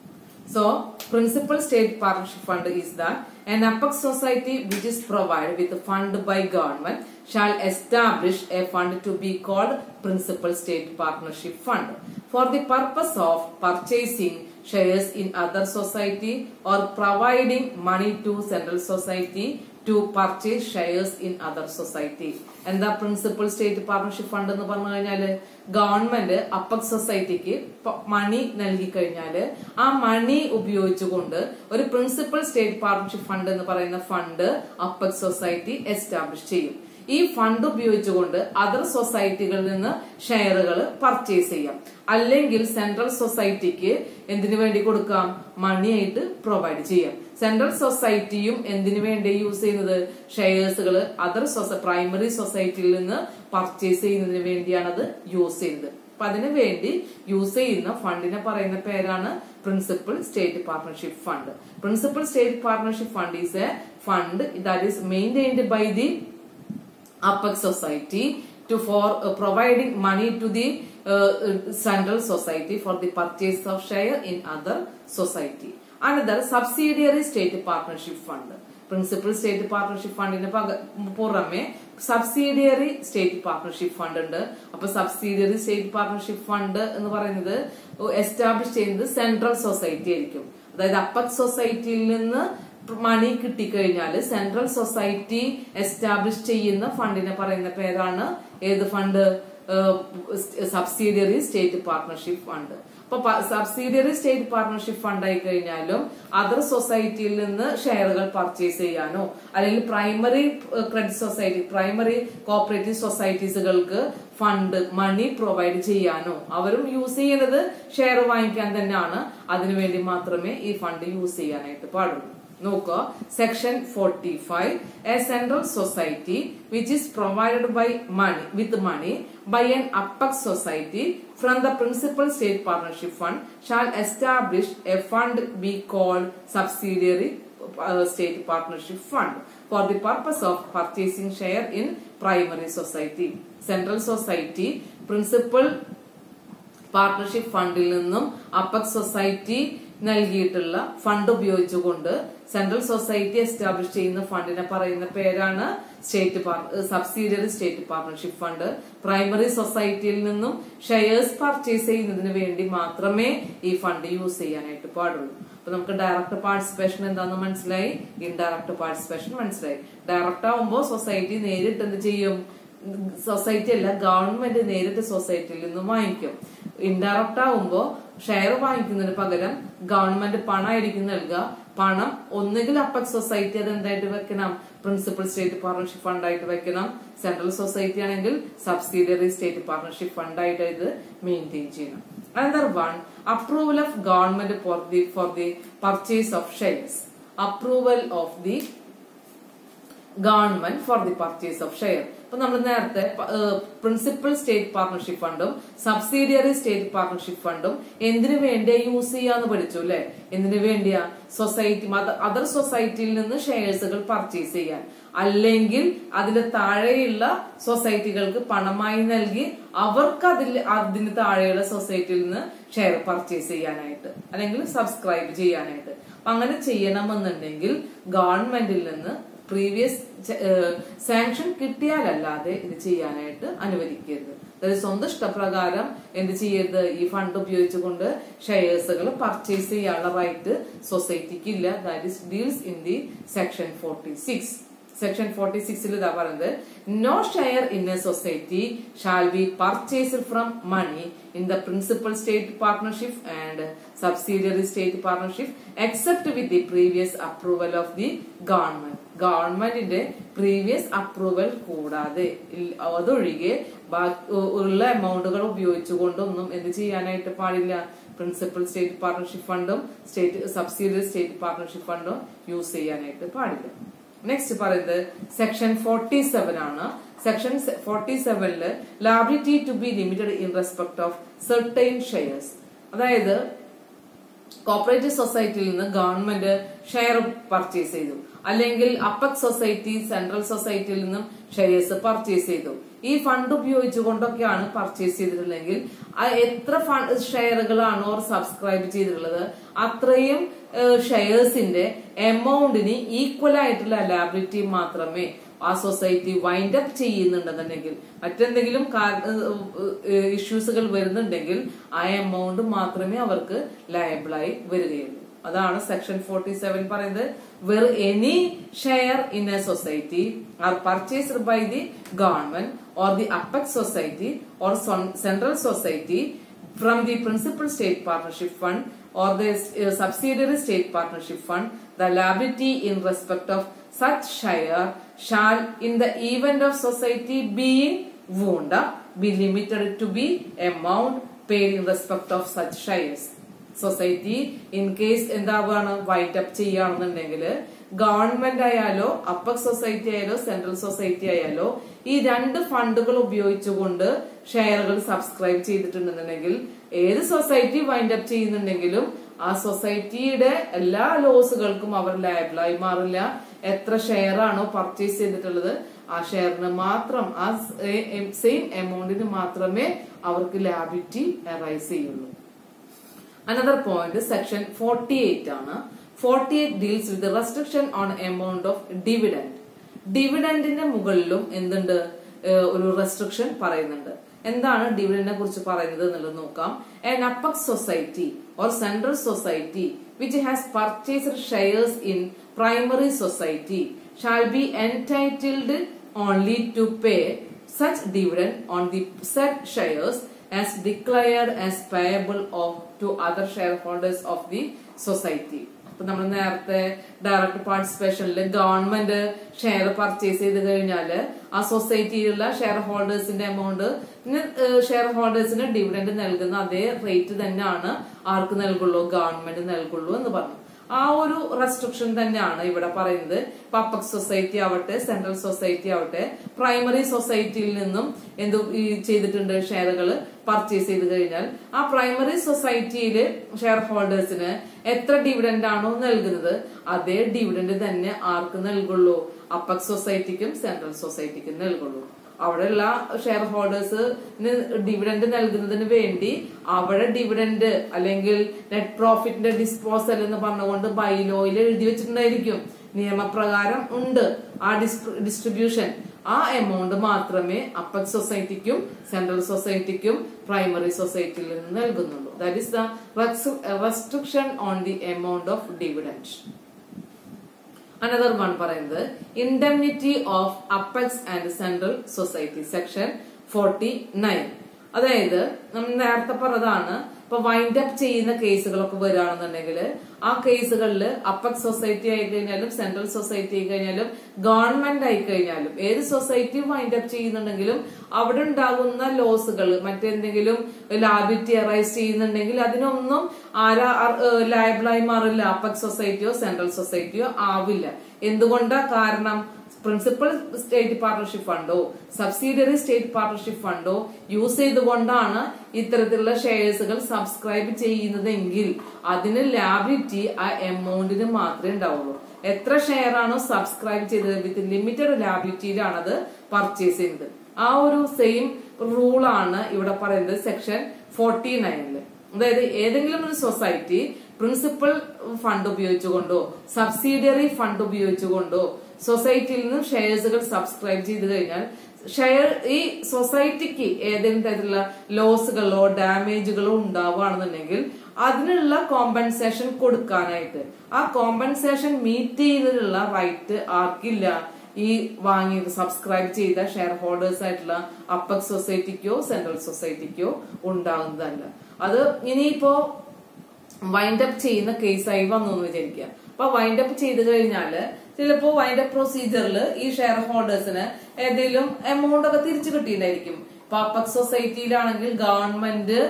Speaker 1: So, principal state partnership fund is that an apex society which is provided with a fund by government shall establish a fund to be called principal state partnership fund for the purpose of purchasing shares in other society or providing money to central society to purchase shares in other society. എന്താ principal state partnership fund എന്ന് പറഞ്ഞു കഴിഞ്ഞാല് government അപ്പക് സൊസൈറ്റിക്ക് മണി നൽകി കഴിഞ്ഞാല് ആ മണി ഉപയോഗിച്ചുകൊണ്ട് ഒരു പ്രിൻസിപ്പൽ സ്റ്റേറ്റ് പാർട്ണർഷിപ്പ് ഫണ്ട് എന്ന് പറയുന്ന ഫണ്ട് അപ്പക് സൊസൈറ്റി എസ്റ്റാബ്ലിഷ് ചെയ്യും. ഈ ഫണ്ട് ഉപയോഗിച്ചുകൊണ്ട് അതർ സൊസൈറ്റികളിൽ നിന്ന് ഷെയറുകൾ പർച്ചേസ് ചെയ്യാം. അല്ലെങ്കിൽ സെൻട്രൽ സൊസൈറ്റിക്ക് എന്തിനു വേണ്ടി കൊടുക്കാം? മണിയായിട്ട് പ്രൊവൈഡ് ചെയ്യാം. സെൻട്രൽ സൊസൈറ്റിയും എന്തിനു വേണ്ടി യൂസ് ചെയ്യുന്നത്? ഷെയർസുകൾ അതർ പ്രൈമറി സൊസൈറ്റിയിൽ നിന്ന് പർച്ചേസ് ചെയ്യുന്നതിന് വേണ്ടിയാണ് അത് യൂസ് ചെയ്യുന്നത്. അപ്പൊ അതിനു വേണ്ടി യൂസ് ചെയ്യുന്ന ഫണ്ടിനെ പറയുന്ന പേരാണ് principal state partnership fund. Principal state partnership fund is a fund that is maintained by the Apex society to for uh, providing money to the uh, central society for the purchase of share in other society. Another subsidiary state partnership fund. Principal state partnership fund in പുറമെ subsidiary state partnership fund ഉണ്ട്. അപ്പൊ subsidiary state partnership fund എന്ന് പറയുന്നത് establish ചെയ്യുന്നത് central society ആയിരിക്കും. അതായത് apex സൊസൈറ്റിയിൽ നിന്ന് മണി കിട്ടിക്കഴിഞ്ഞാല് സെൻട്രൽ സൊസൈറ്റി എസ്റ്റാബ്ലിഷ് ചെയ്യുന്ന ഫണ്ടിനെ പറയുന്ന പേരാണ് ഏത് fund? Subsidiary state partnership fund. അപ്പൊ സബ്സിഡിയറി സ്റ്റേറ്റ് പാർട്ണർഷിപ്പ് ഫണ്ട് ആയി കഴിഞ്ഞാലും അതർ സൊസൈറ്റിയിൽ നിന്ന് ഷെയറുകൾ പർച്ചേസ് ചെയ്യാനോ അല്ലെങ്കിൽ primary credit society, primary cooperative സൊസൈറ്റീസുകൾക്ക് ഫണ്ട് മണി പ്രൊവൈഡ് ചെയ്യാനോ അവരും യൂസ് ചെയ്യുന്നത് ഷെയർ വാങ്ങിക്കാൻ തന്നെയാണ്. അതിനുവേണ്ടി മാത്രമേ ഈ ഫണ്ട് യൂസ് ചെയ്യാനായിട്ട് പാടുള്ളൂ. നോക്കുക, section forty five a central society which is provided by money with money by an apex society from the principal state partnership fund shall establish a fund be called subsidiary state partnership fund for the purpose of purchasing share in primary society. Central society principal partnership ഫണ്ടിൽ നിന്നും apex society നൽകിയിട്ടുള്ള fund ഉപയോഗിച്ചുകൊണ്ട് central society establish ചെയ്യുന്ന ഫണ്ടിനെ പറയുന്ന പേരാണ് state subsidiary state partnership fund. Primary സൊസൈറ്റിയിൽ നിന്നും ഷെയർസ് പർച്ചേസ് ചെയ്യുന്നതിന് വേണ്ടി മാത്രമേ ഈ ഫണ്ട് യൂസ് ചെയ്യാനായിട്ട് പാടുള്ളൂ. അപ്പൊ നമുക്ക് ഡയറക്ട് പാർട്ടിസിപ്പേഷൻ എന്താണെന്ന് മനസ്സിലായി, ഇൻഡയറക്ട് പാർട്ടിസിപ്പേഷൻ മനസ്സിലായി. ഡയറക്റ്റ് ആവുമ്പോൾ സൊസൈറ്റി നേരിട്ട് എന്ത് ചെയ്യും? സൊസൈറ്റി അല്ല, ഗവൺമെന്റ് നേരിട്ട് സൊസൈറ്റിയിൽ നിന്നും വാങ്ങിക്കും. ഇൻഡയറക്റ്റ് ആവുമ്പോ ഷെയർ വാങ്ങിക്കുന്നതിന് പകരം ഗവൺമെന്റ് പണമായിരിക്കും നൽകുക. പണം ഒന്നുകിൽ അപ്പക്സ് സൊസൈറ്റി അത് എന്തായിട്ട് വെക്കണം, പ്രിൻസിപ്പൽ സ്റ്റേറ്റ് പാർട്ണർഷിപ്പ് ഫണ്ടായിട്ട് വെക്കണം. സെൻട്രൽ സൊസൈറ്റി ആണെങ്കിൽ സബ്സിഡിയറി സ്റ്റേറ്റ് പാർട്ണർഷിപ്പ് ഫണ്ടായിട്ട് ഇത് മെയിൻറ്റെയിൻ ചെയ്യണം. Another one, approval of government for the for the purchase of shares. Approval of the government for the purchase of share. ഇപ്പൊ നമ്മൾ നേരത്തെ പ്രിൻസിപ്പൽ സ്റ്റേറ്റ് പാർട്ണർഷിപ്പ് ഫണ്ടും സബ്സിഡിയറി സ്റ്റേറ്റ് പാർട്ണർഷിപ്പ് ഫണ്ടും എന്തിനു വേണ്ടിയാ യൂസ് ചെയ്യാന്ന് പഠിച്ചു അല്ലെ? എന്തിനു വേണ്ടിയാ? സൊസൈറ്റി അതർ സൊസൈറ്റിയിൽ നിന്ന് ഷെയർസുകൾ പർച്ചേസ് ചെയ്യാൻ, അല്ലെങ്കിൽ അതിന് താഴെയുള്ള സൊസൈറ്റികൾക്ക് പണമായി നൽകി അവർക്ക് അതിൽ അതിന് താഴെയുള്ള സൊസൈറ്റിയിൽ നിന്ന് ഷെയർ പർച്ചേസ് ചെയ്യാനായിട്ട്, അല്ലെങ്കിൽ സബ്സ്ക്രൈബ് ചെയ്യാനായിട്ട്. അപ്പൊ അങ്ങനെ ചെയ്യണമെന്നുണ്ടെങ്കിൽ ഗവൺമെന്റിൽ നിന്ന് പ്രീവിയസ് സാങ്ഷൻ കിട്ടിയാലല്ലാതെ ഇത് ചെയ്യാനായിട്ട് അനുവദിക്കരുത്. അതായത് സ്വന്തം ഇഷ്ടപ്രകാരം എന്ത് ചെയ്യരുത്, ഈ ഫണ്ട് ഉപയോഗിച്ചുകൊണ്ട് ഷെയർസുകൾ പർച്ചേസ് ചെയ്യാനുള്ള റൈറ്റ് സൊസൈറ്റിക്ക് ഇല്ല. That is deals in the section forty six. Section forty സിക്സിൽ ഇതാ പറയുന്നത്, no share in a society shall be purchased from money in the principal state partnership and subsidiary state partnership except with the previous approval of the government. ഗവൺമെന്റിന്റെ previous approval കൂടാതെ അതൊഴികെ ഉള്ള എമൗണ്ടുകൾ ഉപയോഗിച്ചുകൊണ്ടൊന്നും എന്ത് ചെയ്യാനായിട്ട് പാടില്ല, പ്രിൻസിപ്പൽ സ്റ്റേറ്റ് പാർട്ണർഷിപ്പ് ഫണ്ടും സ്റ്റേറ്റ് സബ്സിഡിയറി സ്റ്റേറ്റ് പാർട്ണർഷിപ്പ് ഫണ്ടും യൂസ് ചെയ്യാനായിട്ട് പാടില്ല. നെക്സ്റ്റ് പറയുന്നത് സെക്ഷൻ ഫോർട്ടി സെവൻ ആണ്. സെക്ഷൻ ഫോർട്ടി സെവനില് liability to be limited in respect of certain shares. അതായത് കോപ്പറേറ്റീവ് സൊസൈറ്റിയിൽ നിന്ന് ഗവൺമെന്റ് ഷെയർ പർച്ചേസ് ചെയ്തു, അല്ലെങ്കിൽ അപ്പക് സൊസൈറ്റി സെൻട്രൽ സൊസൈറ്റിയിൽ നിന്നും ഷെയർസ് പർച്ചേസ് ചെയ്തു. ഈ ഫണ്ട് ഉപയോഗിച്ചുകൊണ്ടൊക്കെയാണ് പർച്ചേസ് ചെയ്തിട്ടുള്ളതെങ്കിൽ എത്ര ഫണ്ട് ഷെയറുകളാണോ സബ്സ്ക്രൈബ് ചെയ്തിട്ടുള്ളത് അത്രയും ഷെയർസിന്റെ എമൗണ്ടിന് ഈക്വൽ ആയിട്ടുള്ള ലയബിലിറ്റി മാത്രമേ ആ സൊസൈറ്റി വൈൻഡ് അപ്പ് ചെയ്യുന്നുണ്ടെന്നുണ്ടെങ്കിൽ, മറ്റെന്തെങ്കിലും ഇഷ്യൂസുകൾ വരുന്നുണ്ടെങ്കിൽ ആ എമൗണ്ട് മാത്രമേ അവർക്ക് ലയബിളായി വരികയുള്ളൂ. അതാണ് സെക്ഷൻ ഫോർട്ടി സെവൻ പറയുന്നത്. Where any share in a society are purchased by the government or the apex society or central society from the principal state partnership fund or the uh, subsidiary state partnership fund, the liability in respect of such share shall in the event of society being wound up be limited to be amount paid in respect of such shares. Society in case എന്താവാണ് wind up ചെയ്യുകയാണെന്നുണ്ടെങ്കിൽ government ആയാലോ apex society ആയാലോ central society ആയാലോ ഈ രണ്ട് ഫണ്ടുകൾ ഉപയോഗിച്ചുകൊണ്ട് ഷെയറുകൾ subscribe ചെയ്തിട്ടുണ്ടെന്നുണ്ടെങ്കിൽ ഏത് സൊസൈറ്റി വൈൻഡ് അപ്പ് ചെയ്യുന്നുണ്ടെങ്കിലും ആ സൊസൈറ്റിയുടെ എല്ലാ ലോസുകൾക്കും അവർ ലയബിളായി മാറില്ല. എത്ര ഷെയർ ആണോ പർച്ചേസ് ചെയ്തിട്ടുള്ളത് ആ ഷെയറിന് മാത്രം ആ സെയിം എമൗണ്ടിന് മാത്രമേ അവർക്ക് ലയബിലിറ്റി അറൈസ് ചെയ്യുള്ളൂ. Another point is section forty-eight ആണ്. forty-eight deals with the restriction on amount of dividend. ഡിവിഡന്റിന്റെ മുകളിലും എന്തുണ്ട്, ഒരു റെസ്ട്രിക്ഷൻ പറയുന്നുണ്ട്. എന്താണ് ഡിവിഡന്റിനെ കുറിച്ച് പറയുന്നത് എന്നുള്ളത് നോക്കാം. An apex society or central society which has purchased shares in primary society shall be entitled only to pay such dividend on the said shares as declared as payable of to other shareholders of the society. ഇപ്പൊ നമ്മൾ നേരത്തെ direct പാർട്ടിസിപ്പേഷനിൽ government share purchase ചെയ്ത് കഴിഞ്ഞാല് ആ സൊസൈറ്റിയിലുള്ള share ഹോൾഡേഴ്സിന്റെ amount share ഹോൾഡേഴ്സിന് ഡിവിഡന്റ് നൽകുന്ന അതേ റേറ്റ് തന്നെയാണ് ആർക്ക് നൽകുള്ളൂ, ഗവൺമെന്റ് നൽകുള്ളൂ എന്ന് പറഞ്ഞു. ആ ഒരു റെസ്ട്രിക്ഷൻ തന്നെയാണ് ഇവിടെ പറയുന്നത്. ഇപ്പൊ അപ്പക് സൊസൈറ്റി ആവട്ടെ സെൻട്രൽ സൊസൈറ്റി ആവട്ടെ പ്രൈമറി സൊസൈറ്റിയിൽ നിന്നും എന്ത് ചെയ്തിട്ടുണ്ട്, ഷെയറുകൾ പർച്ചേസ് ചെയ്ത് കഴിഞ്ഞാൽ ആ പ്രൈമറി സൊസൈറ്റിയില് ഷെയർ ഹോൾഡേഴ്സിന് എത്ര ഡിവിഡന്റ് ആണോ നൽകുന്നത് അതേ ഡിവിഡന്റ് തന്നെ ആർക്ക് നൽകുള്ളൂ, അപ്പക് സൊസൈറ്റിക്കും സെൻട്രൽ സൊസൈറ്റിക്കും നൽകുള്ളൂ. അവിടെയുള്ള ഷെയർ ഹോൾഡേഴ്സിന് ഡിവിഡന്റ് നൽകുന്നതിന് വേണ്ടി അവിടെ ഡിവിഡന്റ് അല്ലെങ്കിൽ നെറ്റ് പ്രോഫിറ്റിന്റെ ഡിസ്പോസൽ എന്ന് പറഞ്ഞുകൊണ്ട് ബൈലോയിൽ എഴുതി വെച്ചിട്ടുണ്ടായിരിക്കും. നിയമപ്രകാരം ഉണ്ട് ആ ഡിസ്ട്രിബ്യൂഷൻ. ആ എമൗണ്ട് മാത്രമേ അപ്പക് സൊസൈറ്റിക്കും സെൻട്രൽ സൊസൈറ്റിക്കും പ്രൈമറി സൊസൈറ്റിയിൽ നിന്ന് നൽകുന്നുള്ളൂ. That is the restriction on the amount of dividend. Another one പറയുന്നത് indemnity of apex and central society section forty nine. അതായത് നമ്മൾ നേരത്തെ പറഞ്ഞതാണ്, ഇപ്പൊ വൈൻഡ് അപ്പ് ചെയ്യുന്ന കേസുകളൊക്കെ വരികയാണെന്നുണ്ടെങ്കിൽ ആ കേസുകളിൽ അപ്പെക്സ് സൊസൈറ്റി ആയി കഴിഞ്ഞാലും സെൻട്രൽ സൊസൈറ്റി ആയി കഴിഞ്ഞാലും ഗവൺമെന്റ് ആയി കഴിഞ്ഞാലും ഏത് സൊസൈറ്റി വൈൻഡ് അപ്പ് ചെയ്യുന്നുണ്ടെങ്കിലും അവിടെ ഉണ്ടാകുന്ന ലോസുകൾ മറ്റെന്തെങ്കിലും ലാബിലിറ്റി അറൈസ് ചെയ്യുന്നുണ്ടെങ്കിൽ അതിനൊന്നും ആരാ ലയബിളായി മാറില്ല, അപ്പെക്സ് സൊസൈറ്റിയോ സെൻട്രൽ സൊസൈറ്റിയോ ആവില്ല. എന്തുകൊണ്ടാ? കാരണം പ്രിൻസിപ്പൽ സ്റ്റേറ്റ് പാർട്ണർഷിപ്പ് ഫണ്ടോ സബ്സിഡിയറി സ്റ്റേറ്റ് പാർട്ണർഷിപ്പ് ഫണ്ടോ യൂസ് ചെയ്തുകൊണ്ടാണ് ഇത്തരത്തിലുള്ള ഷെയർസുകൾ സബ്സ്ക്രൈബ് ചെയ്യുന്നതെങ്കിൽ അതിന് ലാബിലിറ്റി ആ എമൗണ്ടിന് മാത്രമേ ഉണ്ടാവുള്ളൂ. എത്ര ഷെയർ ആണോ സബ്സ്ക്രൈബ് ചെയ്തത് വിത്ത് ലിമിറ്റഡ് ലാബിലിറ്റിയിലാണ് അത് പർച്ചേസ് ചെയ്യുന്നത്. ആ ഒരു സെയിം റൂളാണ് ഇവിടെ പറയുന്നത് സെക്ഷൻ ഫോർട്ടി നയനില്. അതായത് ഏതെങ്കിലും ഒരു സൊസൈറ്റി പ്രിൻസിപ്പൽ ഫണ്ട് ഉപയോഗിച്ചുകൊണ്ടോ സബ്സിഡിയറി ഫണ്ട് ഉപയോഗിച്ചുകൊണ്ടോ സൊസൈറ്റിയിൽ നിന്നും ഷെയർസുകൾ സബ്സ്ക്രൈബ് ചെയ്ത് കഴിഞ്ഞാൽ ഷെയർ ഈ സൊസൈറ്റിക്ക് ഏതെങ്കിലും തരത്തിലുള്ള ലോസുകളോ ഡാമേജുകളോ ഉണ്ടാവുകയാണെന്നുണ്ടെങ്കിൽ അതിനുള്ള കോമ്പൻസേഷൻ കൊടുക്കാനായിട്ട് ആ കോമ്പൻസേഷൻ മീറ്റ് ചെയ്യുന്നതിനുള്ള റൈറ്റ് ആർക്കില്ല? ഈ വാങ്ങി സബ്സ്ക്രൈബ് ചെയ്ത ഷെയർ ഹോൾഡേഴ്സ് ആയിട്ടുള്ള അപ്പെക്സ് സൊസൈറ്റിക്കോ സെൻട്രൽ സൊസൈറ്റിക്കോ ഉണ്ടാകുന്നതല്ല. അത് ഇനിയിപ്പോ വൈൻഡ് അപ്പ് ചെയ്യുന്ന കേസായി വന്നു എന്ന് വിചാരിക്കുക. അപ്പൊ വൈൻഡ് അപ്പ് ചെയ്ത് കഴിഞ്ഞാല് ചിലപ്പോ വൈൻഡ് അപ്പ് പ്രൊസീജിയറിൽ ഈ ഷെയർ ഹോൾഡേഴ്സിന് ഏതെങ്കിലും എമൗണ്ട് ഒക്കെ തിരിച്ചു കിട്ടിയിട്ടുണ്ടായിരിക്കും. ഇപ്പൊ അപ്പെക്സ് സൊസൈറ്റിയിലാണെങ്കിൽ ഗവൺമെന്റ്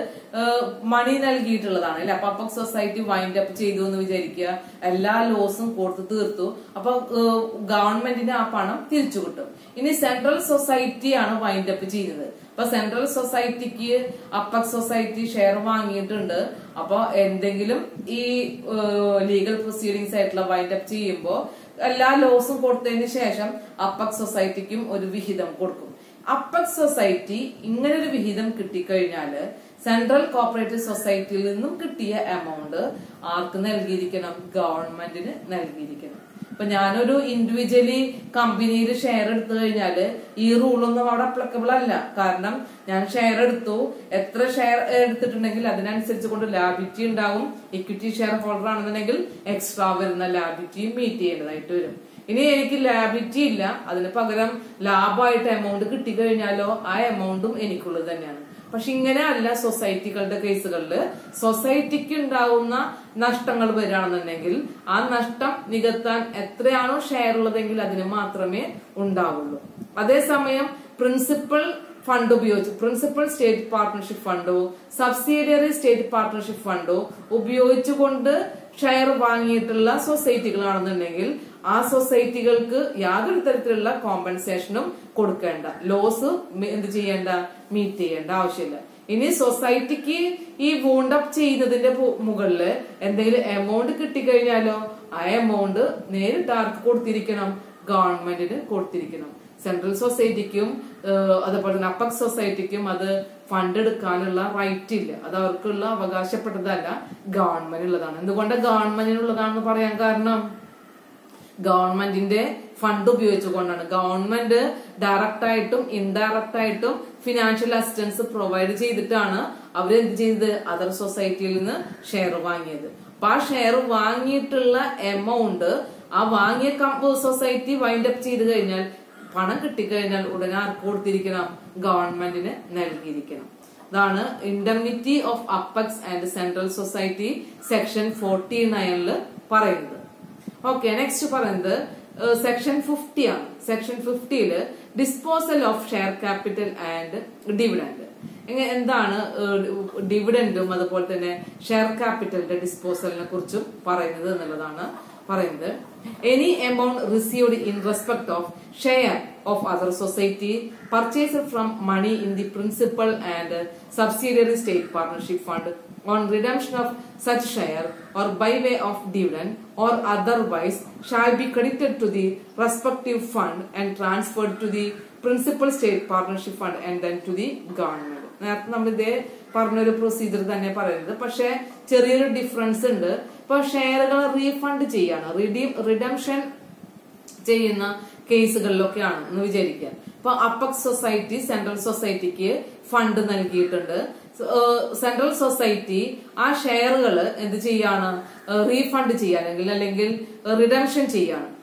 Speaker 1: മണി നൽകിയിട്ടുള്ളതാണ് അല്ലെ. അപ്പൊ അപ്പെക്സ് സൊസൈറ്റി വൈൻഡ് അപ്പ് ചെയ്തു എന്ന് വിചാരിക്കുക, എല്ലാ ലോസും കൊടുത്തു തീർത്തു. അപ്പൊ ഗവൺമെന്റിന് ആ പണം തിരിച്ചു കിട്ടും. ഇനി സെൻട്രൽ സൊസൈറ്റിയാണ് വൈൻഡ് അപ്പ് ചെയ്യുന്നത്. അപ്പൊ സെൻട്രൽ സൊസൈറ്റിക്ക് അപ്പെക്സ് സൊസൈറ്റി ഷെയർ വാങ്ങിയിട്ടുണ്ട്. അപ്പൊ എന്തെങ്കിലും ഈ ലീഗൽ പ്രൊസീഡിങ്സ് ആയിട്ടുള്ള വൈൻഡ് അപ്പ് ചെയ്യുമ്പോ എല്ലാ ലോസും കൊടുത്തതിന് ശേഷം അപ്പെക്സ് സൊസൈറ്റിക്കും ഒരു വിഹിതം കൊടുക്കും. അപ്പെക്സ് സൊസൈറ്റി ഇങ്ങനെ ഒരു വിഹിതം കിട്ടിക്കഴിഞ്ഞാല് സെൻട്രൽ കോപ്പറേറ്റീവ് സൊസൈറ്റിയിൽ നിന്നും കിട്ടിയ എമൗണ്ട് ആർക്ക് നൽകിയിരിക്കണം? ഗവൺമെന്റിന് നൽകിയിരിക്കണം. ഇപ്പൊ ഞാനൊരു ഇൻഡിവിജ്വലി കമ്പനിയിൽ ഷെയർ എടുത്തു കഴിഞ്ഞാല് ഈ റൂളൊന്നും അവിടെ അപ്ലിക്കബിൾ അല്ല. കാരണം ഞാൻ ഷെയർ എടുത്തു, എത്ര ഷെയർ എടുത്തിട്ടുണ്ടെങ്കിൽ അതിനനുസരിച്ച് കൊണ്ട് ലാബിലിറ്റി ഉണ്ടാവും. ഇക്വിറ്റി ഷെയർ ഹോൾഡർ ആണെന്നുണ്ടെങ്കിൽ എക്സ്ട്രാ വരുന്ന ലാബിലിറ്റിയും മീറ്റ് ചെയ്യേണ്ടതായിട്ട് വരും. ഇനി എനിക്ക് ലാബിലിറ്റി ഇല്ല, അതിന് പകരം ലാഭമായിട്ട് എമൗണ്ട് കിട്ടിക്കഴിഞ്ഞാലോ ആ എമൗണ്ടും എനിക്കുള്ളത് തന്നെയാണ്. പക്ഷെ ഇങ്ങനെ അല്ല സൊസൈറ്റികളുടെ കേസുകളിൽ. സൊസൈറ്റിക്ക് ഉണ്ടാവുന്ന നഷ്ടങ്ങൾ വരികയാണെന്നുണ്ടെങ്കിൽ ആ നഷ്ടം നികത്താൻ എത്രയാണോ ഷെയർ ഉള്ളതെങ്കിൽ അതിന് മാത്രമേ ഉണ്ടാവുള്ളൂ. അതേസമയം പ്രിൻസിപ്പൽ ഫണ്ട് ഉപയോഗിച്ച് പ്രിൻസിപ്പൽ സ്റ്റേറ്റ് പാർട്ണർഷിപ്പ് ഫണ്ടോ സബ്സിഡിയറി സ്റ്റേറ്റ് പാർട്ണർഷിപ്പ് ഫണ്ടോ ഉപയോഗിച്ചുകൊണ്ട് ഷെയർ വാങ്ങിയിട്ടുള്ള സൊസൈറ്റികളാണെന്നുണ്ടെങ്കിൽ ആ സൊസൈറ്റികൾക്ക് യാതൊരു തരത്തിലുള്ള കോമ്പൻസേഷനും കൊടുക്കേണ്ട, ലോസ് എന്ത് ചെയ്യേണ്ട, മീറ്റ് ചെയ്യേണ്ട ആവശ്യമില്ല. ഇനി സൊസൈറ്റിക്ക് ഈ വൂണ്ട് അപ്പ് ചെയ്യുന്നതിന്റെ മുകളില് എന്തെങ്കിലും എമൗണ്ട് കിട്ടിക്കഴിഞ്ഞാലോ ആ എമൗണ്ട് നേരിട്ട് ആർക്ക് കൊടുത്തിരിക്കണം? ഗവൺമെന്റിന് കൊടുത്തിരിക്കണം. സെൻട്രൽ സൊസൈറ്റിക്കും അതുപോലെ തന്നെ അപ്പെക്സ് സൊസൈറ്റിക്കും അത് ഫണ്ട് എടുക്കാനുള്ള റൈറ്റ് ഇല്ല. അത് അവർക്കുള്ള അവകാശപ്പെട്ടതല്ല, ഗവൺമെന്റ് ഉള്ളതാണ്. എന്തുകൊണ്ട് ഗവൺമെന്റിനുള്ളതാണെന്ന് പറയാൻ കാരണം ഗവൺമെന്റിന്റെ ഫണ്ട് ഉപയോഗിച്ചുകൊണ്ടാണ്. ഗവൺമെന്റ് ഡയറക്റ്റ് ആയിട്ടും ഇൻഡയറക്റ്റ് ആയിട്ടും ഫിനാൻഷ്യൽ അസിസ്റ്റൻസ് പ്രൊവൈഡ് ചെയ്തിട്ടാണ് അവരെന്ത് ചെയ്തത്? അതർ സൊസൈറ്റിയിൽ നിന്ന് ഷെയർ വാങ്ങിയത്. അപ്പൊ ആ ഷെയർ വാങ്ങിയിട്ടുള്ള എമൗണ്ട് ആ വാങ്ങിയ സൊസൈറ്റി വൈൻഡ് അപ്പ് ചെയ്ത് കഴിഞ്ഞാൽ പണം കിട്ടിക്കഴിഞ്ഞാൽ ഉടനെ ആർക്ക് കൊടുത്തിരിക്കണം? ഗവൺമെന്റിന് നൽകിയിരിക്കണം. ഇതാണ് indemnity of apex and central society section forty നയനില് പറയുന്നത്. ഓക്കെ, നെക്സ്റ്റ് പറയുന്നത് സെക്ഷൻ ഫിഫ്റ്റി ആണ്. സെക്ഷൻ ഫിഫ്റ്റിയില് disposal of share capital and dividend. എന്താണ് ഡിവിഡൻഡും അതുപോലെ തന്നെ ഷെയർ ക്യാപിറ്റലിന്റെ ഡിസ്പോസലിനെ കുറിച്ചും പറയുന്നത് എന്നുള്ളതാണ് പറയുന്നത്. Any amount received in respect of share of other society purchased from money in the principal and subsidiary state partnership fund on redemption of such share or by way of dividend or otherwise shall be credited to the respective fund and transferred to the principal state partnership fund and then to the government. നേരത്തെ നമ്മൾ ഇതേ പറഞ്ഞൊരു procedure തന്നെ പറയുന്നത്, പക്ഷെ ചെറിയൊരു difference ഉണ്ട്. ഇപ്പൊ ഷെയറുകൾ റീഫണ്ട് ചെയ്യാണ്, റിഡീം റിഡംഷൻ ചെയ്യുന്ന കേസുകളിലൊക്കെയാണ് എന്ന് വിചാരിക്കുക. ഇപ്പൊ അപ്പെക്സ് സൊസൈറ്റി സെൻട്രൽ സൊസൈറ്റിക്ക് ഫണ്ട് നൽകിയിട്ടുണ്ട്. സെൻട്രൽ സൊസൈറ്റി ആ ഷെയറുകൾ എന്ത് ചെയ്യാണ്? റീഫണ്ട് ചെയ്യാനെങ്കിൽ അല്ലെങ്കിൽ റിഡംഷൻ ചെയ്യാണ്.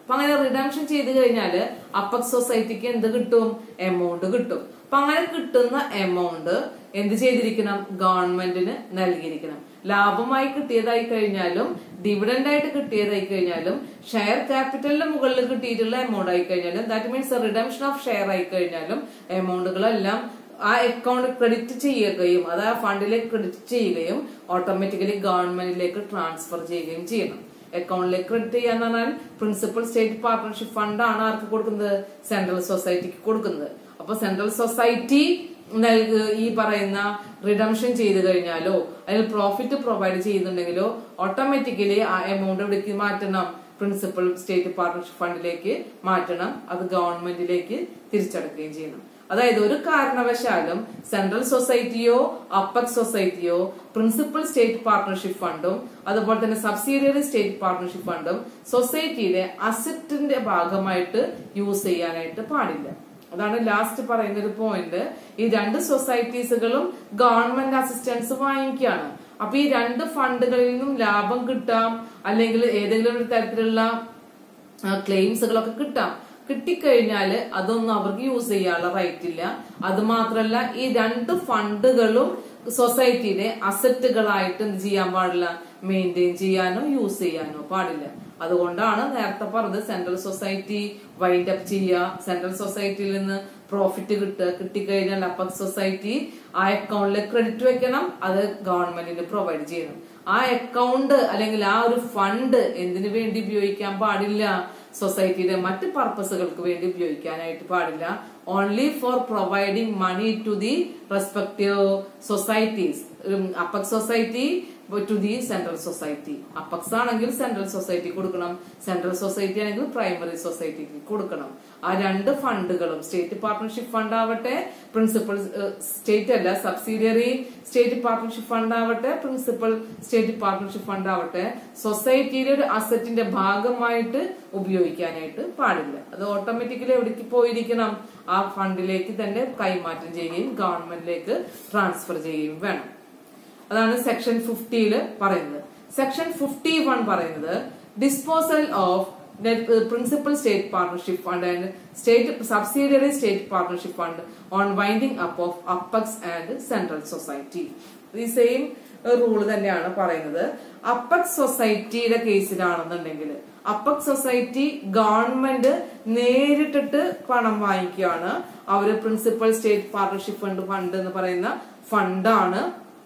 Speaker 1: അപ്പൊ അങ്ങനെ റിഡംഷൻ ചെയ്ത് കഴിഞ്ഞാല് അപ്പക്സ് സൊസൈറ്റിക്ക് എന്ത് കിട്ടും? എമൗണ്ട് കിട്ടും. അപ്പൊ അങ്ങനെ കിട്ടുന്ന എമൗണ്ട് എന്ത് ചെയ്തിരിക്കണം? ഗവൺമെന്റിന് നൽകിയിരിക്കണം. ലാഭമായി കിട്ടിയതായി കഴിഞ്ഞാലും ഡിവിഡന്റ് ആയിട്ട് കിട്ടിയതായി കഴിഞ്ഞാലും ഷെയർ ക്യാപിറ്റലിന്റെ മുകളിൽ കിട്ടിയിട്ടുള്ള എമൗണ്ട് ആയി കഴിഞ്ഞാലും that means redemption of share ആയി കഴിഞ്ഞാലും എമൗണ്ടുകളെല്ലാം ആ അക്കൗണ്ട് ക്രെഡിറ്റ് ചെയ്യുകയും അത് ആ ഫണ്ടിലേക്ക് ക്രെഡിറ്റ് ചെയ്യുകയും ഓട്ടോമാറ്റിക്കലി ഗവൺമെന്റിലേക്ക് ട്രാൻസ്ഫർ ചെയ്യുകയും ചെയ്യണം. അക്കൗണ്ടിലേക്ക് ക്രെഡിറ്റ് ചെയ്യാന്ന് പറഞ്ഞാൽ പ്രിൻസിപ്പൽ സ്റ്റേറ്റ് പാർട്ണർഷിപ്പ് ഫണ്ടാണ് ആർക്ക് കൊടുക്കുന്നത്? സെൻട്രൽ സൊസൈറ്റിക്ക് കൊടുക്കുന്നത്. അപ്പൊ സെൻട്രൽ സൊസൈറ്റി നൽകി ഈ പറയുന്ന റിഡംഷൻ ചെയ്ത് കഴിഞ്ഞാലോ അതിൽ പ്രോഫിറ്റ് പ്രൊവൈഡ് ചെയ്യുന്നുണ്ടെങ്കിലോ ഓട്ടോമാറ്റിക്കലി ആ എമൗണ്ട് എവിടേക്ക് മാറ്റണം? പ്രിൻസിപ്പൽ സ്റ്റേറ്റ് പാർട്ണർഷിപ്പ് ഫണ്ടിലേക്ക് മാറ്റണം. അത് ഗവൺമെന്റിലേക്ക് തിരിച്ചടക്കുകയും ചെയ്യണം. അതായത് ഒരു കാരണവശാലും സെൻട്രൽ സൊസൈറ്റിയോ അപ്പക്സ് സൊസൈറ്റിയോ പ്രിൻസിപ്പൽ സ്റ്റേറ്റ് പാർട്ണർഷിപ്പ് ഫണ്ടും അതുപോലെ തന്നെ സബ്സിഡിയറി സ്റ്റേറ്റ് പാർട്ണർഷിപ്പ് ഫണ്ടും സൊസൈറ്റിയിലെ അസറ്റിന്റെ ഭാഗമായിട്ട് യൂസ് ചെയ്യാനായിട്ട് പാടില്ല. അതാണ് ലാസ്റ്റ് പറയുന്ന ഒരു പോയിന്റ്. ഈ രണ്ട് സൊസൈറ്റീസുകളും ഗവൺമെന്റ് അസിസ്റ്റൻസ് വാങ്ങിക്കുകയാണ്. അപ്പൊ ഈ രണ്ട് ഫണ്ടുകളിൽ നിന്നും ലാഭം കിട്ടാം, അല്ലെങ്കിൽ ഏതെങ്കിലും ഒരു തരത്തിലുള്ള ക്ലെയിംസുകളൊക്കെ കിട്ടാം. കിട്ടിക്കഴിഞ്ഞാല് അതൊന്നും അവർക്ക് യൂസ് ചെയ്യാനുള്ള റൈറ്റ് ഇല്ല. അത് മാത്രല്ല ഈ രണ്ട് ഫണ്ടുകളും സൊസൈറ്റിയുടെ അസറ്റുകളായിട്ട് എന്ത് ചെയ്യാൻ പാടില്ല? മെയിൻറ്റെയിൻ ചെയ്യാനോ യൂസ് ചെയ്യാനോ പാടില്ല. അതുകൊണ്ടാണ് നേരത്തെ പറഞ്ഞത് സെൻട്രൽ സൊസൈറ്റി വൈൻഡ് അപ്പ് ചെയ്യുക, സെൻട്രൽ സൊസൈറ്റിയിൽ നിന്ന് പ്രോഫിറ്റ് കിട്ടുക, കിട്ടിക്കഴിഞ്ഞാൽ അപ്പക്സ് സൊസൈറ്റി ആ അക്കൗണ്ടിൽ ക്രെഡിറ്റ് വെക്കണം, അത് ഗവൺമെന്റിന് പ്രൊവൈഡ് ചെയ്യണം. ആ അക്കൗണ്ട് അല്ലെങ്കിൽ ആ ഒരു ഫണ്ട് എന്തിനു വേണ്ടി ഉപയോഗിക്കാൻ പാടില്ല? സൊസൈറ്റിയുടെ മറ്റ് പർപ്പസുകൾക്ക് വേണ്ടി ഉപയോഗിക്കാനായിട്ട് പാടില്ല. Only for providing money to the respective societies. Apex society to the central society. Apex ആണെങ്കിൽ സെൻട്രൽ സൊസൈറ്റി കൊടുക്കണം, സെൻട്രൽ സൊസൈറ്റി ആണെങ്കിൽ പ്രൈമറി സൊസൈറ്റിക്ക് കൊടുക്കണം. ആ രണ്ട് ഫണ്ടുകളും സ്റ്റേറ്റ് പാർട്ണർഷിപ്പ് ഫണ്ട് ആവട്ടെ, പ്രിൻസിപ്പൽ സ്റ്റേറ്റ് അല്ല സബ്സിഡിയറി സ്റ്റേറ്റ് പാർട്ണർഷിപ്പ് ഫണ്ട് ആവട്ടെ, പ്രിൻസിപ്പൽ സ്റ്റേറ്റ് പാർട്ണർഷിപ്പ് ഫണ്ട് ആവട്ടെ, സൊസൈറ്റിയിലെ ഒരു അസറ്റിന്റെ ഭാഗമായിട്ട് ഉപയോഗിക്കാനായിട്ട് പാടില്ല. അത് ഓട്ടോമാറ്റിക്കലി എവിടേക്ക് പോയിരിക്കണം? ആ ഫണ്ടിലേക്ക് തന്നെ കൈമാറ്റം ചെയ്യുകയും ഗവൺമെന്റിലേക്ക് ട്രാൻസ്ഫർ ചെയ്യുകയും വേണം. അതാണ് സെക്ഷൻ ഫിഫ്റ്റിയില് പറയുന്നത്. സെക്ഷൻ ഫിഫ്റ്റി വൺ പറയുന്നത് disposal of principal state partnership fund and state subsidiary state partnership fund on winding up of apex and central society. ഈ സെയിം റൂള് തന്നെയാണ് പറയുന്നത്. അപ്പക്സ് സൊസൈറ്റിയുടെ കേസിലാണെന്നുണ്ടെങ്കിൽ അപ്പക്സ് സൊസൈറ്റി ഗവൺമെന്റ് നേരിട്ടിട്ട് പണം വാങ്ങിക്കുകയാണ്. അവര് principal state partnership fund fund എന്ന് പറയുന്ന ഫണ്ടാണ്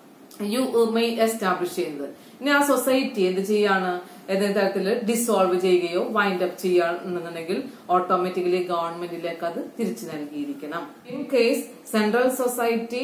Speaker 1: യു മെയ് എസ്റ്റാബ്ലിഷ് ചെയ്യുന്നത്. ഇനി ആ സൊസൈറ്റി എന്ത് ചെയ്യാണ്? ഏതെങ്കിലും തരത്തില് ഡിസോൾവ് ചെയ്യുകയോ വൈൻഡ് അപ്പ് ചെയ്യുകയാണെന്നുണ്ടെങ്കിൽ ഓട്ടോമാറ്റിക്കലി ഗവൺമെന്റിലേക്ക് അത് തിരിച്ചു നൽകിയിരിക്കണം. In case central society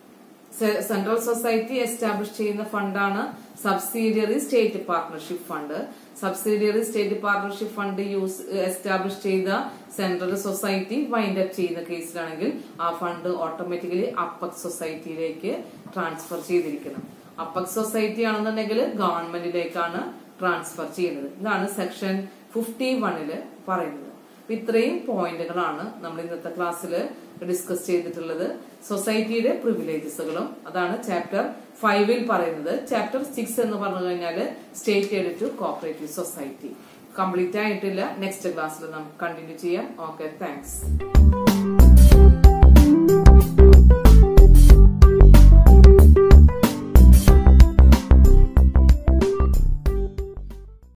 Speaker 1: central society establish ചെയ്യുന്ന ഫണ്ടാണ് subsidiary state partnership fund. Subsidiary state partnership fund use establish ചെയ്ത സെൻട്രൽ സൊസൈറ്റി വൈൻഡ് അപ്പ് ചെയ്യുന്ന കേസിലാണെങ്കിൽ ആ ഫണ്ട് ഓട്ടോമാറ്റിക്കലി അപ്പക്സ് സൊസൈറ്റിയിലേക്ക് ട്രാൻസ്ഫർ ചെയ്തിരിക്കണം. അപ്പക്സ് സൊസൈറ്റി ആണെന്നുണ്ടെങ്കിൽ ഗവൺമെന്റിലേക്കാണ് ട്രാൻസ്ഫർ ചെയ്യുന്നത്. ഇതാണ് സെക്ഷൻ ഫിഫ്റ്റി വണ്ണില് പറയുന്നത്. ഇത്രയും പോയിന്റുകളാണ് നമ്മൾ ഇന്നത്തെ ക്ലാസ്സിൽ ഡിസ്കസ് ചെയ്തിട്ടുള്ളത്. സൊസൈറ്റിയുടെ പ്രിവിലേജസുകളും അതാണ് ചാപ്റ്റർ ഫൈവിൽ പറയുന്നത്. ചാപ്റ്റർ സിക്സ് എന്ന് പറഞ്ഞു കഴിഞ്ഞാൽ state aid to cooperative society complete ആയിട്ടില്ല. നെക്സ്റ്റ് ക്ലാസ്സിൽ നമുക്ക് കണ്ടിന്യൂ ചെയ്യാം. Okay, thanks.